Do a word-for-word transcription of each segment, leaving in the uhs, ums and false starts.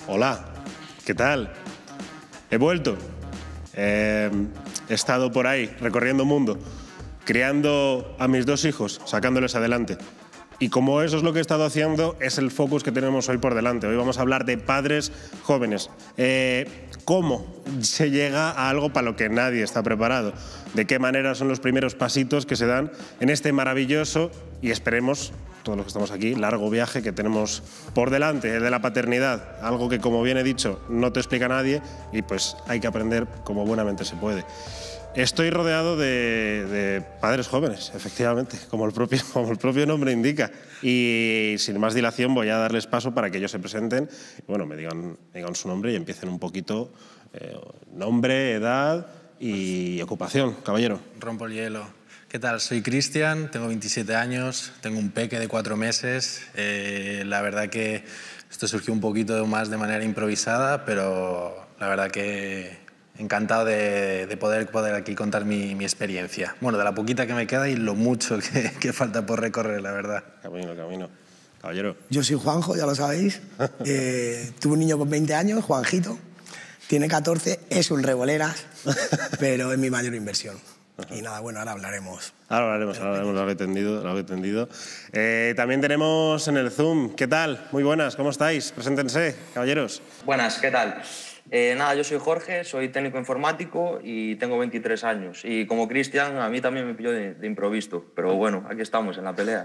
Hola, ¿qué tal? He vuelto. Eh, he estado por ahí, recorriendo el mundo, criando a mis dos hijos, sacándoles adelante. Y como eso es lo que he estado haciendo, es el focus que tenemos hoy por delante. Hoy vamos a hablar de padres jóvenes. Eh, ¿Cómo se llega a algo para lo que nadie está preparado? ¿De qué manera son los primeros pasitos que se dan en este maravilloso y esperemos, todos los que estamos aquí, largo viaje que tenemos por delante, el de la paternidad? Algo que, como bien he dicho, no te explica nadie y pues hay que aprender como buenamente se puede. Estoy rodeado de, de padres jóvenes, efectivamente, como el, propio, como el propio nombre indica. Y sin más dilación voy a darles paso para que ellos se presenten, bueno, me digan, me digan su nombre y empiecen un poquito, eh, nombre, edad y ocupación. Caballero. Rompo el hielo. ¿Qué tal? Soy Cristian, tengo veintisiete años, tengo un peque de cuatro meses. Eh, la verdad que esto surgió un poquito más de manera improvisada, pero la verdad que encantado de, de poder, poder aquí contar mi, mi experiencia. Bueno, de la poquita que me queda y lo mucho que, que falta por recorrer, la verdad. Camino, camino. Caballero. Yo soy Juanjo, ya lo sabéis. Eh, tuve un niño con veinte años, Juanjito. Tiene catorce, es un revoleras, pero es mi mayor inversión. Ajá. Y nada, bueno, ahora hablaremos. Ahora hablaremos, ahora hablaremos, lo he entendido, lo he entendido. Eh, también tenemos en el Zoom, ¿qué tal? Muy buenas, ¿cómo estáis? Preséntense, caballeros. Buenas, ¿qué tal? Eh, nada, yo soy Jorge, soy técnico informático y tengo veintitrés años. Y como Cristian, a mí también me pilló de, de improviso, pero bueno, aquí estamos, en la pelea.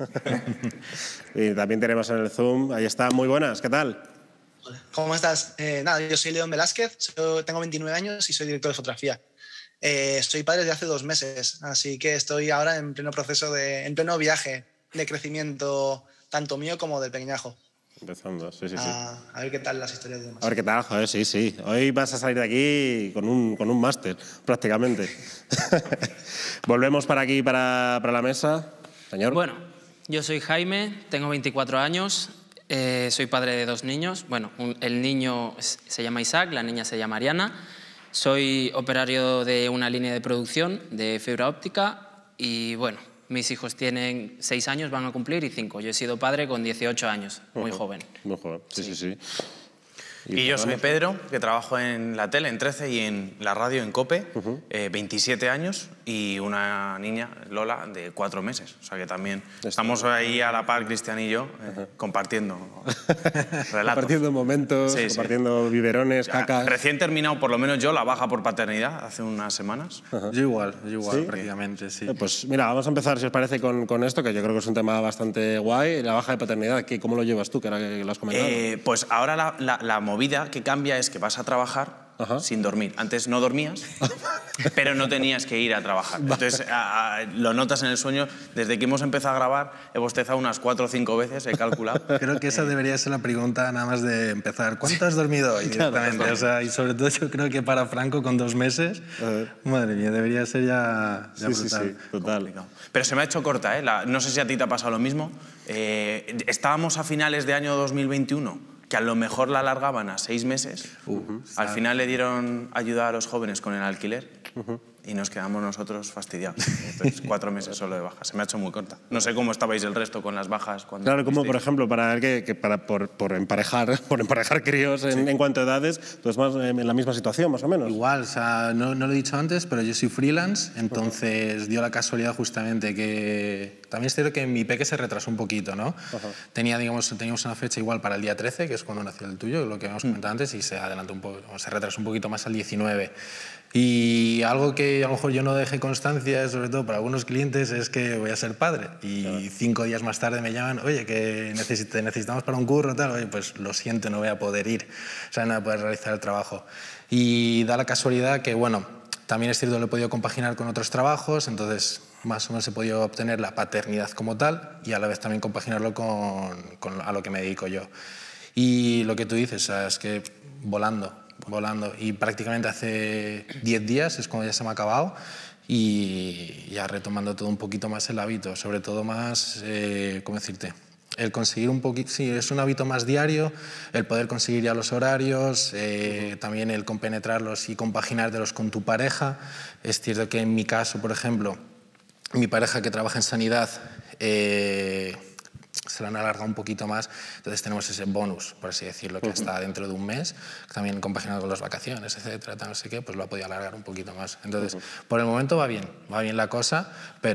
Y también tenemos en el Zoom, ahí está, muy buenas, ¿qué tal? Hola. ¿Cómo estás? Eh, nada, yo soy León Velázquez, soy, tengo veintinueve años y soy director de fotografía. Eh, soy padre desde hace dos meses, así que estoy ahora en pleno proceso, de, en pleno viaje de crecimiento, tanto mío como del pequeñajo. Empezando, sí, sí, sí. A, a ver qué tal las historias de demás. A ver qué tal, joder, sí, sí. Hoy vas a salir de aquí con un, con un máster, prácticamente. Volvemos para aquí, para, para la mesa. Señor. Bueno, yo soy Jaime, tengo veinticuatro años, eh, soy padre de dos niños. Bueno, un, el niño se llama Isaac, la niña se llama Ariana. Soy operario de una línea de producción de fibra óptica y, bueno, mis hijos tienen seis años, van a cumplir, y cinco. Yo he sido padre con dieciocho años, muy uh-huh. joven. Muy joven, sí, sí, sí. sí. Y, y yo soy Pedro, que trabajo en la tele, en trece, y en la radio, en COPE, uh-huh. eh, veintisiete años, y una niña, Lola, de cuatro meses. O sea que también Esto estamos ahí a la par, Cristian y yo, eh, uh-huh. compartiendo relatos. Compartiendo momentos, sí, compartiendo sí. biberones, cacas. Recién terminado, por lo menos yo, la baja por paternidad, hace unas semanas. Uh-huh. Yo igual, yo igual, ¿Sí? prácticamente, sí. Eh, pues mira, vamos a empezar, si os parece, con, con esto, que yo creo que es un tema bastante guay. La baja de paternidad, ¿cómo lo llevas tú, que ahora que lo has comentado? Eh, pues ahora la, la, la movida que cambia es que vas a trabajar Ajá. sin dormir. Antes no dormías, pero no tenías que ir a trabajar. Entonces a, a, lo notas en el sueño. Desde que hemos empezado a grabar he bostezado unas cuatro o cinco veces, he calculado. Creo que esa debería ser la pregunta nada más de empezar. ¿Cuánto has dormido hoy? Directamente. O sea, y sobre todo yo creo que para Franco con dos meses, uh-huh. madre mía, debería ser ya, ya sí, brutal. Sí, sí, total. Complicado. Pero se me ha hecho corta, ¿eh? La, no sé si a ti te ha pasado lo mismo. Eh, estábamos a finales de año dos mil veintiuno. Que a lo mejor la alargaban a seis meses. Uh-huh. Al final le dieron ayuda a los jóvenes con el alquiler uh-huh. y nos quedamos nosotros fastidiados. Entonces, cuatro meses solo de baja. Se me ha hecho muy corta. No sé cómo estabais el resto con las bajas. Cuando claro, como por ejemplo, para, que, que para por, por, emparejar, por emparejar críos en, sí. en cuanto a edades, pues más en la misma situación, más o menos. Igual, o sea, no, no lo he dicho antes, pero yo soy freelance, entonces uh-huh. dio la casualidad justamente que... También es cierto que mi peque se retrasó un poquito, ¿no? Uh-huh. Tenía, digamos, teníamos una fecha igual para el día trece, que es cuando nació el tuyo, lo que habíamos comentado antes, y se adelantó un poco, se retrasó un poquito más al diecinueve. Y algo que a lo mejor yo no dejé constancia, sobre todo para algunos clientes, es que voy a ser padre. Y claro. cinco días más tarde me llaman, oye, que necesite, necesitamos para un curro, tal. Oye, pues lo siento, no voy a poder ir, o sea, no voy a poder realizar el trabajo. Y da la casualidad que, bueno, también es cierto que lo he podido compaginar con otros trabajos, entonces más o menos he podido obtener la paternidad como tal y a la vez también compaginarlo con, con a lo que me dedico yo. Y lo que tú dices, o sea, es que volando, volando. Y prácticamente hace diez días es cuando ya se me ha acabado y ya retomando todo un poquito más el hábito, sobre todo más, eh, ¿cómo decirte? El conseguir un poquito, sí, es un hábito más diario, el poder conseguir ya los horarios, eh, uh-huh. también el compenetrarlos y compaginártelos con tu pareja. Es cierto que en mi caso, por ejemplo, mi pareja que trabaja en sanidad, eh, se lo han alargado un poquito más, entonces tenemos ese bonus, por así decirlo, que está dentro de un mes, también compaginado con las vacaciones, etcétera, tal, no sé qué, pues lo ha podido alargar un poquito más. Entonces, por el momento va bien, va bien la cosa,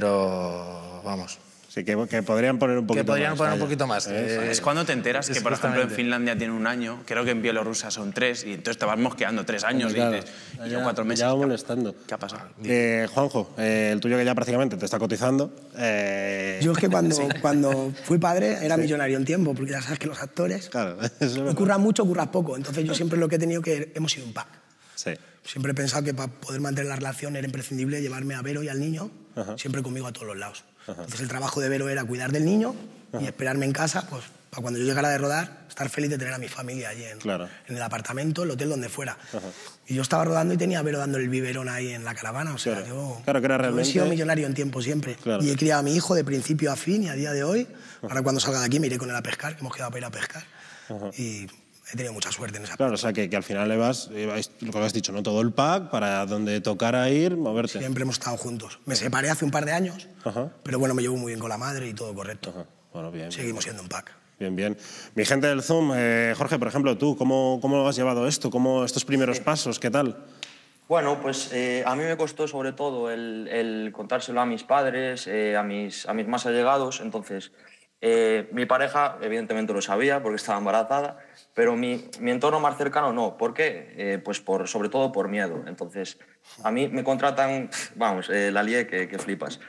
pero vamos... Sí, que, que podrían poner un poquito más. Que podrían más, poner vaya. un poquito más. Eh, es cuando te enteras que, por ejemplo, en Finlandia tiene un año, creo que en Bielorrusia son tres, y entonces te vas mosqueando tres años Claro, y dices, y yo ya- cuatro meses. ya va ¿qué ha- molestando. ¿Qué ha pasado? Eh, Juanjo, eh, el tuyo que ya prácticamente te está cotizando. eh, Yo es que cuando, cuando fui padre era millonario en tiempo, porque ya sabes que los actores Claro, eso es o verdad. curran mucho o curran poco. Entonces yo siempre lo que he tenido que hemos sido un pack. Sí. Siempre he pensado que para poder mantener la relación era imprescindible llevarme a Vero y al niño siempre conmigo a todos los lados. Entonces el trabajo de Vero era cuidar del niño y esperarme en casa, pues para cuando yo llegara de rodar, estar feliz de tener a mi familia allí en, Claro. en el apartamento, el hotel, donde fuera. Y yo estaba rodando y tenía a Vero dando el biberón ahí en la caravana. O sea, Claro. yo, Claro que era yo realmente- he sido millonario en tiempo siempre. Claro. Y he criado a mi hijo de principio a fin y a día de hoy. Ahora cuando salga de aquí me iré con él a pescar, que hemos quedado para ir a pescar. Y he tenido mucha suerte en esa Claro, o sea, que, que al final le vas, eh, vais, lo que has dicho, ¿no? Todo el pack para donde tocara ir, moverte. Siempre hemos estado juntos. Me separé hace un par de años, Ajá. pero bueno, me llevo muy bien con la madre y todo correcto. Ajá. Bueno, bien. Seguimos siendo un pack. Bien, bien. Mi gente del Zoom, eh, Jorge, por ejemplo, tú, ¿cómo, ¿cómo has llevado esto? ¿Cómo estos primeros pasos? ¿Qué tal? Bueno, pues eh, a mí me costó sobre todo el, el contárselo a mis padres, eh, a, mis, a mis más allegados. Entonces, eh, mi pareja evidentemente lo sabía porque estaba embarazada, pero mi, mi entorno más cercano no. ¿Por qué? Eh, pues por, sobre todo por miedo. Entonces, a mí me contratan, vamos, eh, la lié que, que flipas.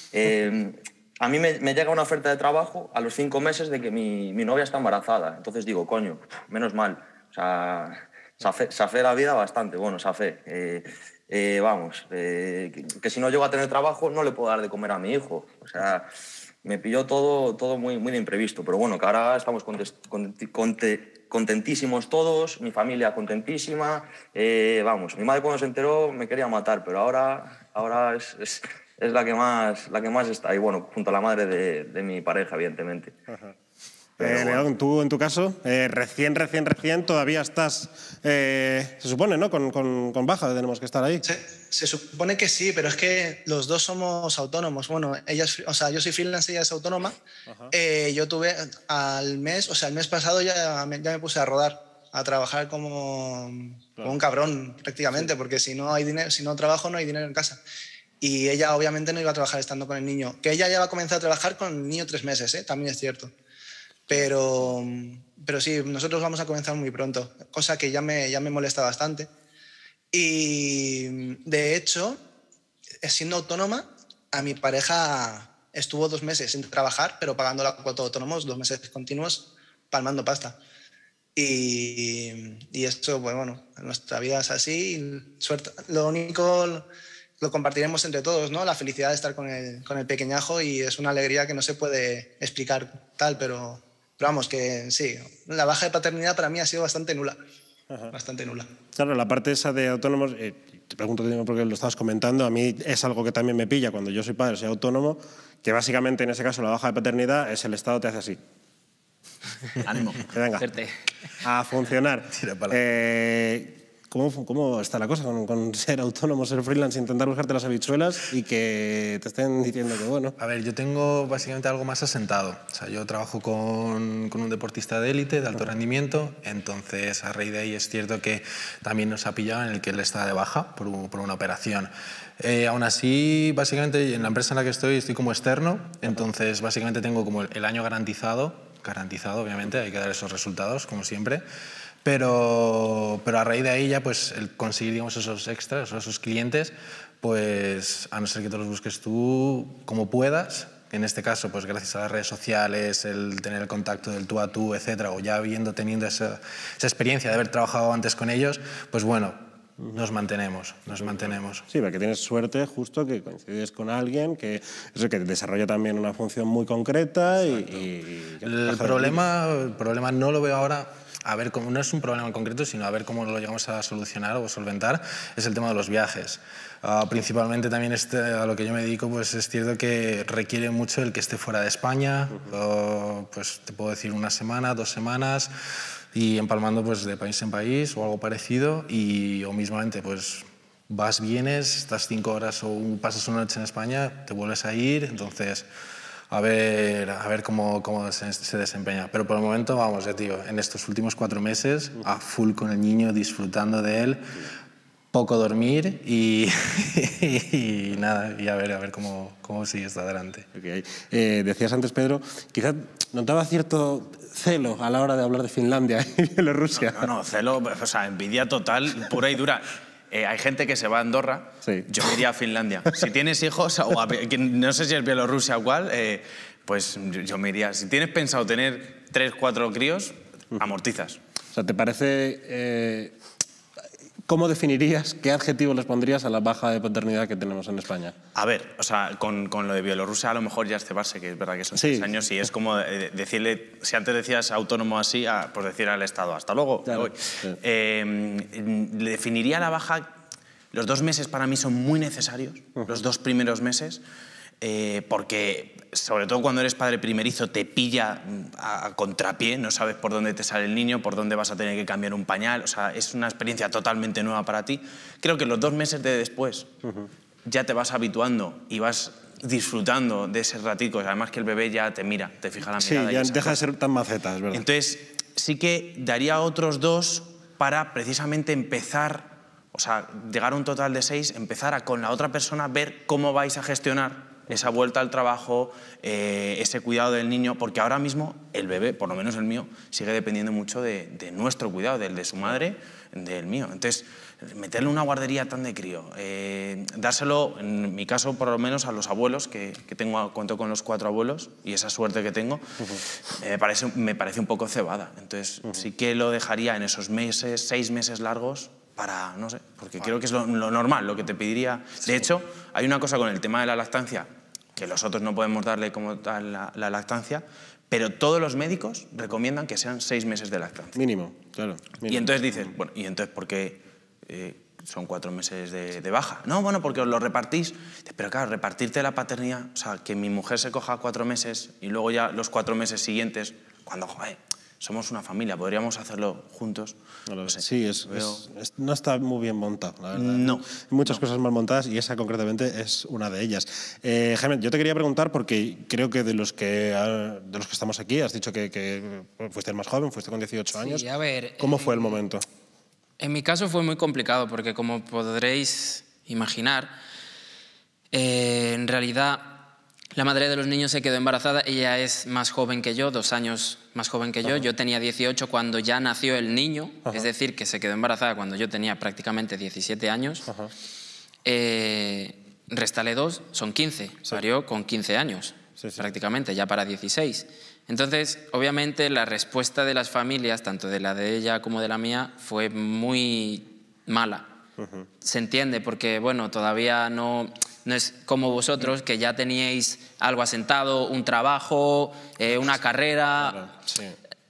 Eh, a mí me, me llega una oferta de trabajo a los cinco meses de que mi, mi novia está embarazada. Entonces digo, coño, menos mal. O sea, safé, safé la vida bastante. Bueno, safé. Eh, eh, vamos, eh, que, que si no llego a tener trabajo no le puedo dar de comer a mi hijo. O sea, me pilló todo, todo muy, muy de imprevisto. Pero bueno, que ahora estamos contes, conte, conte, contentísimos todos, mi familia contentísima. Eh, vamos, mi madre cuando se enteró me quería matar, pero ahora, ahora es... es es la que más, la que más está ahí, bueno, junto a la madre de, de mi pareja, evidentemente. Ajá. Pero Eh, bueno. León, tú en tu caso, eh, recién, recién, recién, todavía estás, eh, se supone, ¿no? Con, con, con baja, tenemos que estar ahí. Se, se supone que sí, pero es que los dos somos autónomos. Bueno, ella es, o sea, yo soy freelance, ella es autónoma. Eh, yo tuve al mes, o sea, el mes pasado ya me, ya me puse a rodar, a trabajar como, como un cabrón prácticamente, porque si no hay dinero, si no trabajo no hay dinero en casa. Y ella obviamente no iba a trabajar estando con el niño. Que ella ya va a comenzar a trabajar con el niño tres meses, ¿eh? También es cierto. Pero, pero sí, nosotros vamos a comenzar muy pronto, cosa que ya me, ya me molesta bastante. Y de hecho, siendo autónoma, a mi pareja estuvo dos meses sin trabajar, pero pagando la cuota de autónomos, dos meses continuos, palmando pasta. Y, y esto, pues bueno, nuestra vida es así. Suerte, lo único... lo compartiremos entre todos, ¿no? La felicidad de estar con el, con el pequeñajo y es una alegría que no se puede explicar tal, pero, pero vamos, que sí, la baja de paternidad para mí ha sido bastante nula. Ajá. Bastante nula. Claro, la parte esa de autónomos, eh, te pregunto porque lo estabas comentando, a mí es algo que también me pilla cuando yo soy padre, soy autónomo, que básicamente en ese caso la baja de paternidad es el Estado te hace así. Ánimo. Que venga, Suerte. a funcionar. Tira pa'lante. Eh, ¿Cómo, ¿Cómo está la cosa con, con ser autónomo, ser freelance, intentar buscarte las habichuelas y que te estén diciendo que bueno? A ver, yo tengo básicamente algo más asentado. O sea, yo trabajo con, con un deportista de élite, de alto rendimiento, entonces a raíz de ahí es cierto que también nos ha pillado en el que él está de baja por, un, por una operación. Eh, aún así, básicamente en la empresa en la que estoy estoy como externo, entonces básicamente tengo como el, el año garantizado, garantizado obviamente, hay que dar esos resultados como siempre. Pero, pero a raíz de ahí ya pues el conseguir digamos, esos extras, esos clientes, pues a no ser que te los busques tú como puedas, en este caso pues gracias a las redes sociales, el tener el contacto del tú a tú, etcétera, o ya habiendo tenido esa, esa experiencia de haber trabajado antes con ellos, pues bueno, nos mantenemos, nos mantenemos. Sí, porque tienes suerte justo que coincides con alguien que, eso, que desarrolla también una función muy concreta y, y, y... El problema, el problema no lo veo ahora, a ver cómo, no es un problema en concreto, sino a ver cómo lo llegamos a solucionar o solventar, es el tema de los viajes. Uh, principalmente también este, a lo que yo me dedico, pues es cierto que requiere mucho el que esté fuera de España, uh-huh. uh, pues te puedo decir una semana, dos semanas, y empalmando pues de país en país o algo parecido, y o mismamente pues vas, vienes, estás cinco horas o pasas una noche en España, te vuelves a ir, entonces a ver, a ver cómo, cómo se, se desempeña. Pero por el momento, vamos, ya tío, en estos últimos cuatro meses, a full con el niño, disfrutando de él, poco dormir y, y nada, y a ver, a ver cómo, cómo sigue esto adelante. Okay. Eh, decías antes, Pedro, quizás notaba cierto celo a la hora de hablar de Finlandia y Bielorrusia. No, no, no, celo, o sea, envidia total, pura y dura. Eh, hay gente que se va a Andorra, sí. Yo me iría a Finlandia. Si tienes hijos, o a, no sé si es Bielorrusia o cuál, eh, pues yo, yo me iría. Si tienes pensado tener tres, cuatro críos, amortizas. O sea, ¿te parece... Eh, ¿Cómo definirías, qué adjetivo les pondrías a la baja de paternidad que tenemos en España? A ver, o sea, con, con lo de Bielorrusia a lo mejor ya es cebarse, que es verdad que son sí. seis años y es como decirle, si antes decías autónomo así, a, pues decir al Estado, hasta luego, claro, me voy. Sí. Eh, le definiría la baja, los dos meses para mí son muy necesarios, uh-huh. los dos primeros meses, eh, porque sobre todo cuando eres padre primerizo te pilla a, a contrapié, no sabes por dónde te sale el niño, por dónde vas a tener que cambiar un pañal, o sea, es una experiencia totalmente nueva para ti. Creo que los dos meses de después uh-huh. ya te vas habituando y vas disfrutando de ese ratico, además que el bebé ya te mira, te fija la mirada. Sí, ya deja de ser tan maceta, es verdad. Entonces, sí que daría otros dos para precisamente empezar, o sea, llegar a un total de seis, empezar a con la otra persona ver cómo vais a gestionar esa vuelta al trabajo, eh, ese cuidado del niño, porque ahora mismo el bebé, por lo menos el mío, sigue dependiendo mucho de, de nuestro cuidado, del de su madre, del mío. Entonces, meterle una guardería tan de crío, eh, dárselo, en mi caso, por lo menos a los abuelos, que, que tengo, cuento con los cuatro abuelos, y esa suerte que tengo, uh-huh. eh, me, parece, me parece un poco cebada. Entonces, uh-huh. sí que lo dejaría en esos meses, seis meses largos, para, no sé, porque vale. creo que es lo, lo normal, lo que te pediría. Sí. De hecho, hay una cosa con el tema de la lactancia, que nosotros no podemos darle como tal la, la lactancia, pero todos los médicos recomiendan que sean seis meses de lactancia. Mínimo, claro. Mínimo. Y entonces dices, bueno, ¿y entonces por qué eh, son cuatro meses de, de baja? No, bueno, porque os lo repartís. Pero claro, repartirte la paternidad, o sea, que mi mujer se coja cuatro meses y luego ya los cuatro meses siguientes, cuando, joder, somos una familia, podríamos hacerlo juntos. No lo no sé, sí, es, veo... es, es, no está muy bien montado, la verdad. No. Hay muchas no. cosas mal montadas y esa concretamente es una de ellas. Eh, Jaime, yo te quería preguntar, porque creo que de los que, de los que estamos aquí, has dicho que, que fuiste el más joven, fuiste con dieciocho años. Sí, a ver... ¿Cómo eh, fue el momento? En mi caso fue muy complicado, porque como podréis imaginar, eh, en realidad... La madre de los niños se quedó embarazada, ella es más joven que yo, dos años más joven que yo. Ajá. Yo tenía dieciocho cuando ya nació el niño, Ajá. es decir, que se quedó embarazada cuando yo tenía prácticamente diecisiete años. Eh, réstale dos, son quince, sí. Parió con quince años, sí, sí. prácticamente, ya para dieciséis. Entonces, obviamente, la respuesta de las familias, tanto de la de ella como de la mía, fue muy mala. Uh-huh. Se entiende, porque, bueno, todavía no... No es como vosotros, que ya teníais algo asentado, un trabajo, eh, una carrera. Claro, sí.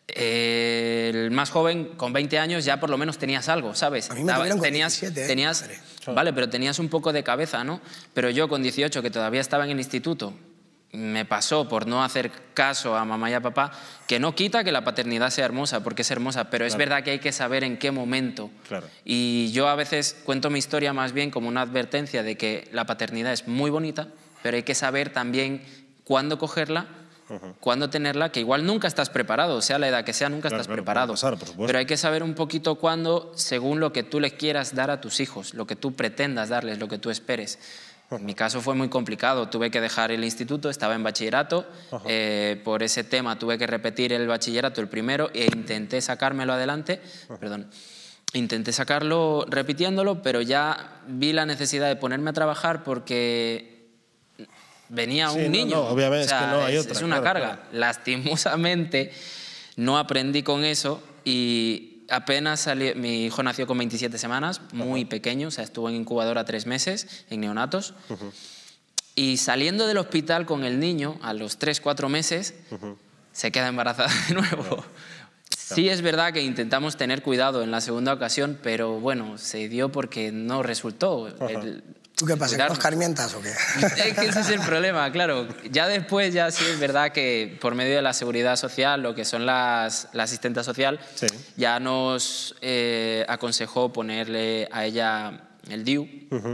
eh, el más joven, con veinte años, ya por lo menos tenías algo, ¿sabes? A mí me tuvieron con tenías, diecisiete, ¿eh? tenías, Claro. Vale, pero tenías un poco de cabeza, ¿no? Pero yo con dieciocho, que todavía estaba en el instituto, me pasó por no hacer caso a mamá y a papá, que no quita que la paternidad sea hermosa, porque es hermosa, pero es claro. verdad que hay que saber en qué momento. Claro. Y yo a veces cuento mi historia más bien como una advertencia de que la paternidad es muy bonita, pero hay que saber también cuándo cogerla, uh-huh. cuándo tenerla, que igual nunca estás preparado, sea la edad que sea, nunca claro, estás claro, preparado. Pasar, por supuesto. Pero hay que saber un poquito cuándo, según lo que tú le quieras dar a tus hijos, lo que tú pretendas darles, lo que tú esperes. En mi caso fue muy complicado, tuve que dejar el instituto, estaba en bachillerato, eh, por ese tema tuve que repetir el bachillerato, el primero, e intenté sacármelo adelante, Ajá. perdón, intenté sacarlo repitiéndolo, pero ya vi la necesidad de ponerme a trabajar porque venía sí, un no, niño, no, obviamente, o sea, es que no hay es, otra, es una claro, carga. Claro. Lastimosamente no aprendí con eso y... Apenas salió, mi hijo nació con veintisiete semanas, muy uh-huh. pequeño, o sea, estuvo en incubadora tres meses, en neonatos. Uh-huh. Y saliendo del hospital con el niño, a los tres, cuatro meses, uh-huh. se queda embarazada de nuevo. Uh-huh. Sí es verdad que intentamos tener cuidado en la segunda ocasión, pero bueno, se dio porque no resultó. Uh-huh. El, ¿Tú qué pasa, con escarmientas o qué? Es que ese es el problema, claro. Ya después, ya sí es verdad que por medio de la seguridad social, lo que son las, la asistenta social, sí. ya nos eh, aconsejó ponerle a ella el D I U. Uh-huh.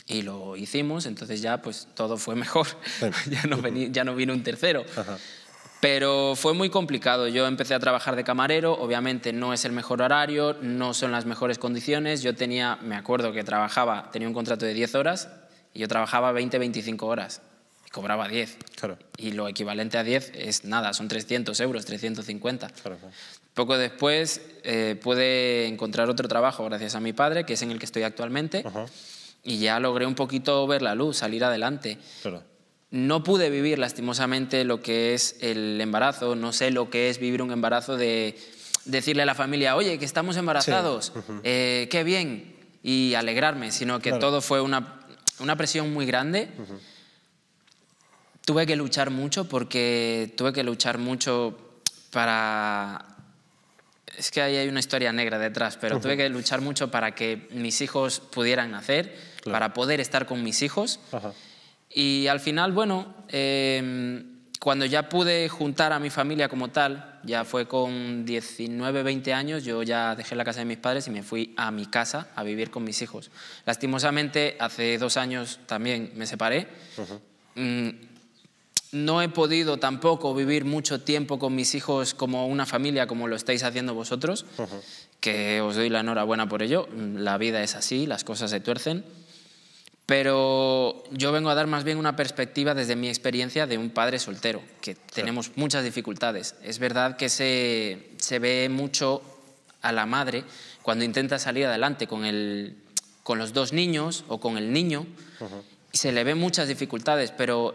Y lo hicimos, entonces ya pues todo fue mejor. ya, no vení, ya no vino un tercero. Ajá. Pero fue muy complicado. Yo empecé a trabajar de camarero, obviamente no es el mejor horario, no son las mejores condiciones. Yo tenía, me acuerdo que trabajaba, tenía un contrato de diez horas y yo trabajaba veinte, veinticinco horas y cobraba diez. Claro. Y lo equivalente a diez es nada, son trescientos euros, trescientos cincuenta. Claro, claro. Poco después eh, pude encontrar otro trabajo gracias a mi padre, que es en el que estoy actualmente. Ajá. Y ya logré un poquito ver la luz, salir adelante. Claro. No pude vivir lastimosamente lo que es el embarazo, no sé lo que es vivir un embarazo de decirle a la familia, oye, que estamos embarazados, sí. uh-huh. eh, qué bien, y alegrarme, sino que claro. todo fue una, una presión muy grande. Uh-huh. Tuve que luchar mucho porque tuve que luchar mucho para... Es que ahí hay una historia negra detrás, pero uh-huh. tuve que luchar mucho para que mis hijos pudieran nacer, claro. para poder estar con mis hijos. Uh-huh. Y al final, bueno, eh, cuando ya pude juntar a mi familia como tal, ya fue con diecinueve, veinte años, yo ya dejé la casa de mis padres y me fui a mi casa a vivir con mis hijos. Lastimosamente, hace dos años también me separé. Uh-huh. Mm, no he podido tampoco vivir mucho tiempo con mis hijos como una familia, como lo estáis haciendo vosotros, uh-huh. que os doy la enhorabuena por ello. La vida es así, las cosas se tuercen. Pero yo vengo a dar más bien una perspectiva desde mi experiencia de un padre soltero, que tenemos muchas dificultades. Es verdad que se, se ve mucho a la madre cuando intenta salir adelante con, el, con los dos niños o con el niño, uh-huh. y se le ven muchas dificultades, pero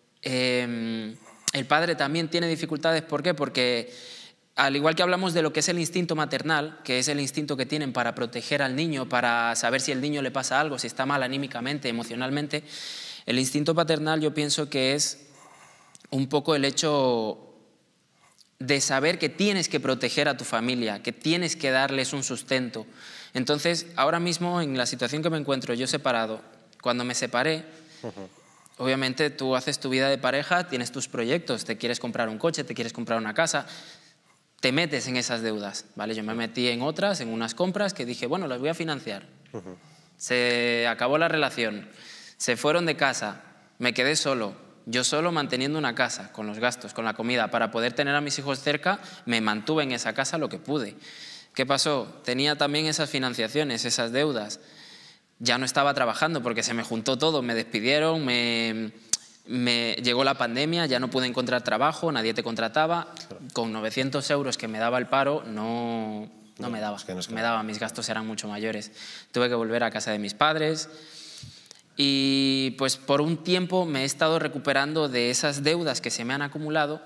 eh, el padre también tiene dificultades. ¿Por qué? Porque al igual que hablamos de lo que es el instinto maternal, que es el instinto que tienen para proteger al niño, para saber si al niño le pasa algo, si está mal anímicamente, emocionalmente, el instinto paternal yo pienso que es un poco el hecho de saber que tienes que proteger a tu familia, que tienes que darles un sustento. Entonces, ahora mismo en la situación que me encuentro yo separado, cuando me separé, uh-huh. obviamente tú haces tu vida de pareja, tienes tus proyectos, te quieres comprar un coche, te quieres comprar una casa, te metes en esas deudas, ¿vale? Yo me metí en otras, en unas compras que dije, bueno, las voy a financiar. Uh-huh. Se acabó la relación, se fueron de casa, me quedé solo, yo solo manteniendo una casa, con los gastos, con la comida, para poder tener a mis hijos cerca, me mantuve en esa casa lo que pude. ¿Qué pasó? Tenía también esas financiaciones, esas deudas. Ya no estaba trabajando porque se me juntó todo, me despidieron, me... Me llegó la pandemia, ya no pude encontrar trabajo, nadie te contrataba. Con novecientos euros que me daba el paro, no, no, no me daba. Es que no es que me daba, mis gastos eran mucho mayores. Tuve que volver a casa de mis padres y pues por un tiempo me he estado recuperando de esas deudas que se me han acumulado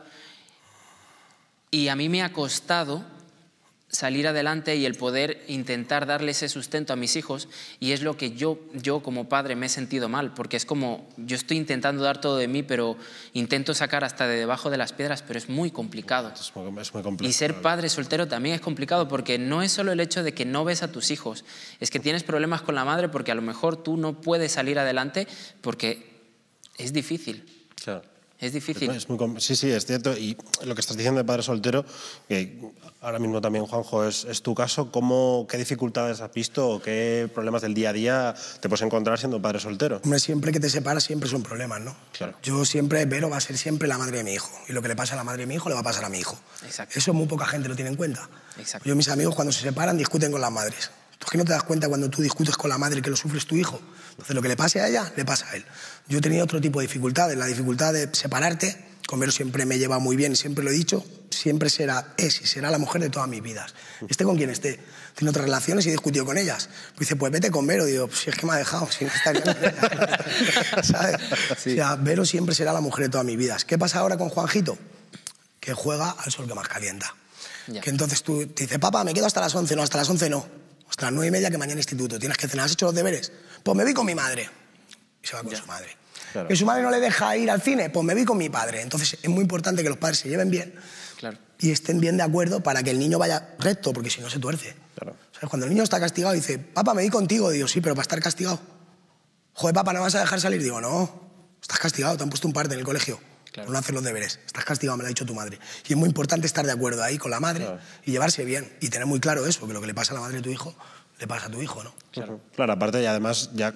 y a mí me ha costado salir adelante y el poder intentar darle ese sustento a mis hijos, y es lo que yo, yo como padre me he sentido mal, porque es como, yo estoy intentando dar todo de mí, pero intento sacar hasta de debajo de las piedras, pero es muy complicado. Es muy, es muy complicado. Y ser padre soltero también es complicado, porque no es solo el hecho de que no ves a tus hijos, es que tienes problemas con la madre porque a lo mejor tú no puedes salir adelante porque es difícil. Claro. Es difícil. Es muy, sí, sí, es cierto. Y lo que estás diciendo de padre soltero, que ahora mismo también, Juanjo, es, es tu caso, ¿cómo, ¿qué dificultades has visto o qué problemas del día a día te puedes encontrar siendo padre soltero? Hombre, siempre que te separas siempre son problemas, ¿no? Claro. Yo siempre, Vero va a ser siempre la madre de mi hijo. Y lo que le pasa a la madre de mi hijo le va a pasar a mi hijo. Exacto. Eso muy poca gente lo tiene en cuenta. Exacto. Yo, mis amigos, cuando se separan, discuten con las madres. ¿Tú es que no te das cuenta cuando tú discutes con la madre que lo sufres tu hijo? Entonces, lo que le pase a ella, le pasa a él. Yo he tenido otro tipo de dificultades. La dificultad de separarte, con Vero siempre me lleva muy bien, siempre lo he dicho, siempre será, es y será la mujer de todas mis vidas. Esté con quien esté. Tiene otras relaciones y he discutido con ellas. Pues dice, pues vete con Vero. Digo, si es que me ha dejado, si no estaría con ella. ¿Sabes? Sí. O sea, Vero siempre será la mujer de todas mis vidas. ¿Qué pasa ahora con Juanjito? Que juega al sol que más calienta. Ya. Que entonces tú te dices, papá, me quedo hasta las once. No, hasta las once no. Hasta las nueve y media que mañana instituto. Tienes que cenar. ¿Has hecho los deberes? Pues me voy con mi madre. Y se va con ya. su madre. Claro. ¿Que su madre no le deja ir al cine? Pues me voy con mi padre. Entonces es muy importante que los padres se lleven bien, claro, y estén bien de acuerdo para que el niño vaya recto, porque si no se tuerce. Claro. ¿Sabes? Cuando el niño está castigado dice, papá, me voy contigo. Digo, sí, pero para estar castigado. Joder, papá, ¿no vas a dejar salir? Digo, no, estás castigado, te han puesto un parte en el colegio. Claro. No haces los deberes, estás castigado, me lo ha dicho tu madre. Y es muy importante estar de acuerdo ahí con la madre, claro, y llevarse bien. Y tener muy claro eso, que lo que le pasa a la madre de tu hijo, le pasa a tu hijo, ¿no? Claro, claro, aparte y además ya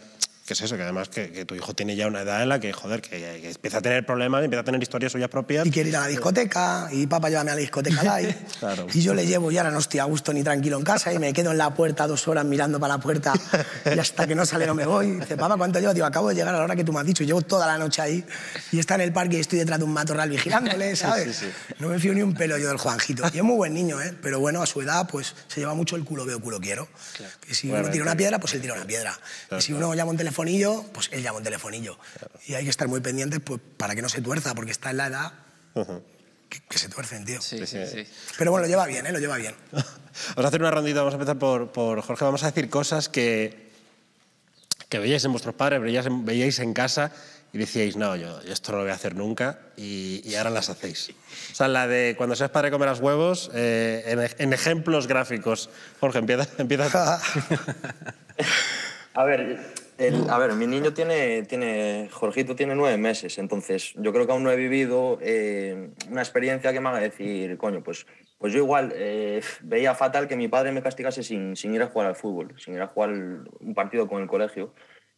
que es eso, que además que, que tu hijo tiene ya una edad en la que, joder, que, que empieza a tener problemas, empieza a tener historias suyas propias. Y quiere ir a la discoteca, y papá, llévame a la discoteca live. Claro. Y yo le llevo, y ahora no estoy a gusto ni tranquilo en casa, y me quedo en la puerta dos horas mirando para la puerta, y hasta que no sale no me voy. Y dice, papá, ¿cuánto llevo? Digo, acabo de llegar a la hora que tú me has dicho, y llevo toda la noche ahí, y está en el parque y estoy detrás de un matorral vigilándole, ¿sabes? Sí, sí. No me fío ni un pelo yo del Juanjito. Y es muy buen niño, ¿eh? Pero bueno, a su edad, pues se lleva mucho el culo veo, culo quiero. Claro. Que si bueno, uno tira una piedra, pues él tira una piedra. Claro, y si uno llama un telefonillo, pues él llama un telefonillo. Claro. Y hay que estar muy pendientes pues, para que no se tuerza, porque está en la edad uh-huh. que, que se tuercen, tío. Sí, sí, sí. Pero bueno, lo lleva bien, ¿eh? Lo lleva bien. Vamos a hacer una rondita, vamos a empezar por, por Jorge. Vamos a decir cosas que, que veíais en vuestros padres, veíais en, veíais en casa y decíais, no, yo, yo esto no lo voy a hacer nunca, y, y ahora las hacéis. O sea, la de cuando seas padre comerás huevos, eh, en, en ejemplos gráficos. Jorge, empieza. empieza. A ver, el, a ver, mi niño tiene, tiene, Jorgito tiene nueve meses, entonces yo creo que aún no he vivido eh, una experiencia que me haga decir, coño, pues, pues yo igual eh, veía fatal que mi padre me castigase sin, sin ir a jugar al fútbol, sin ir a jugar un partido con el colegio.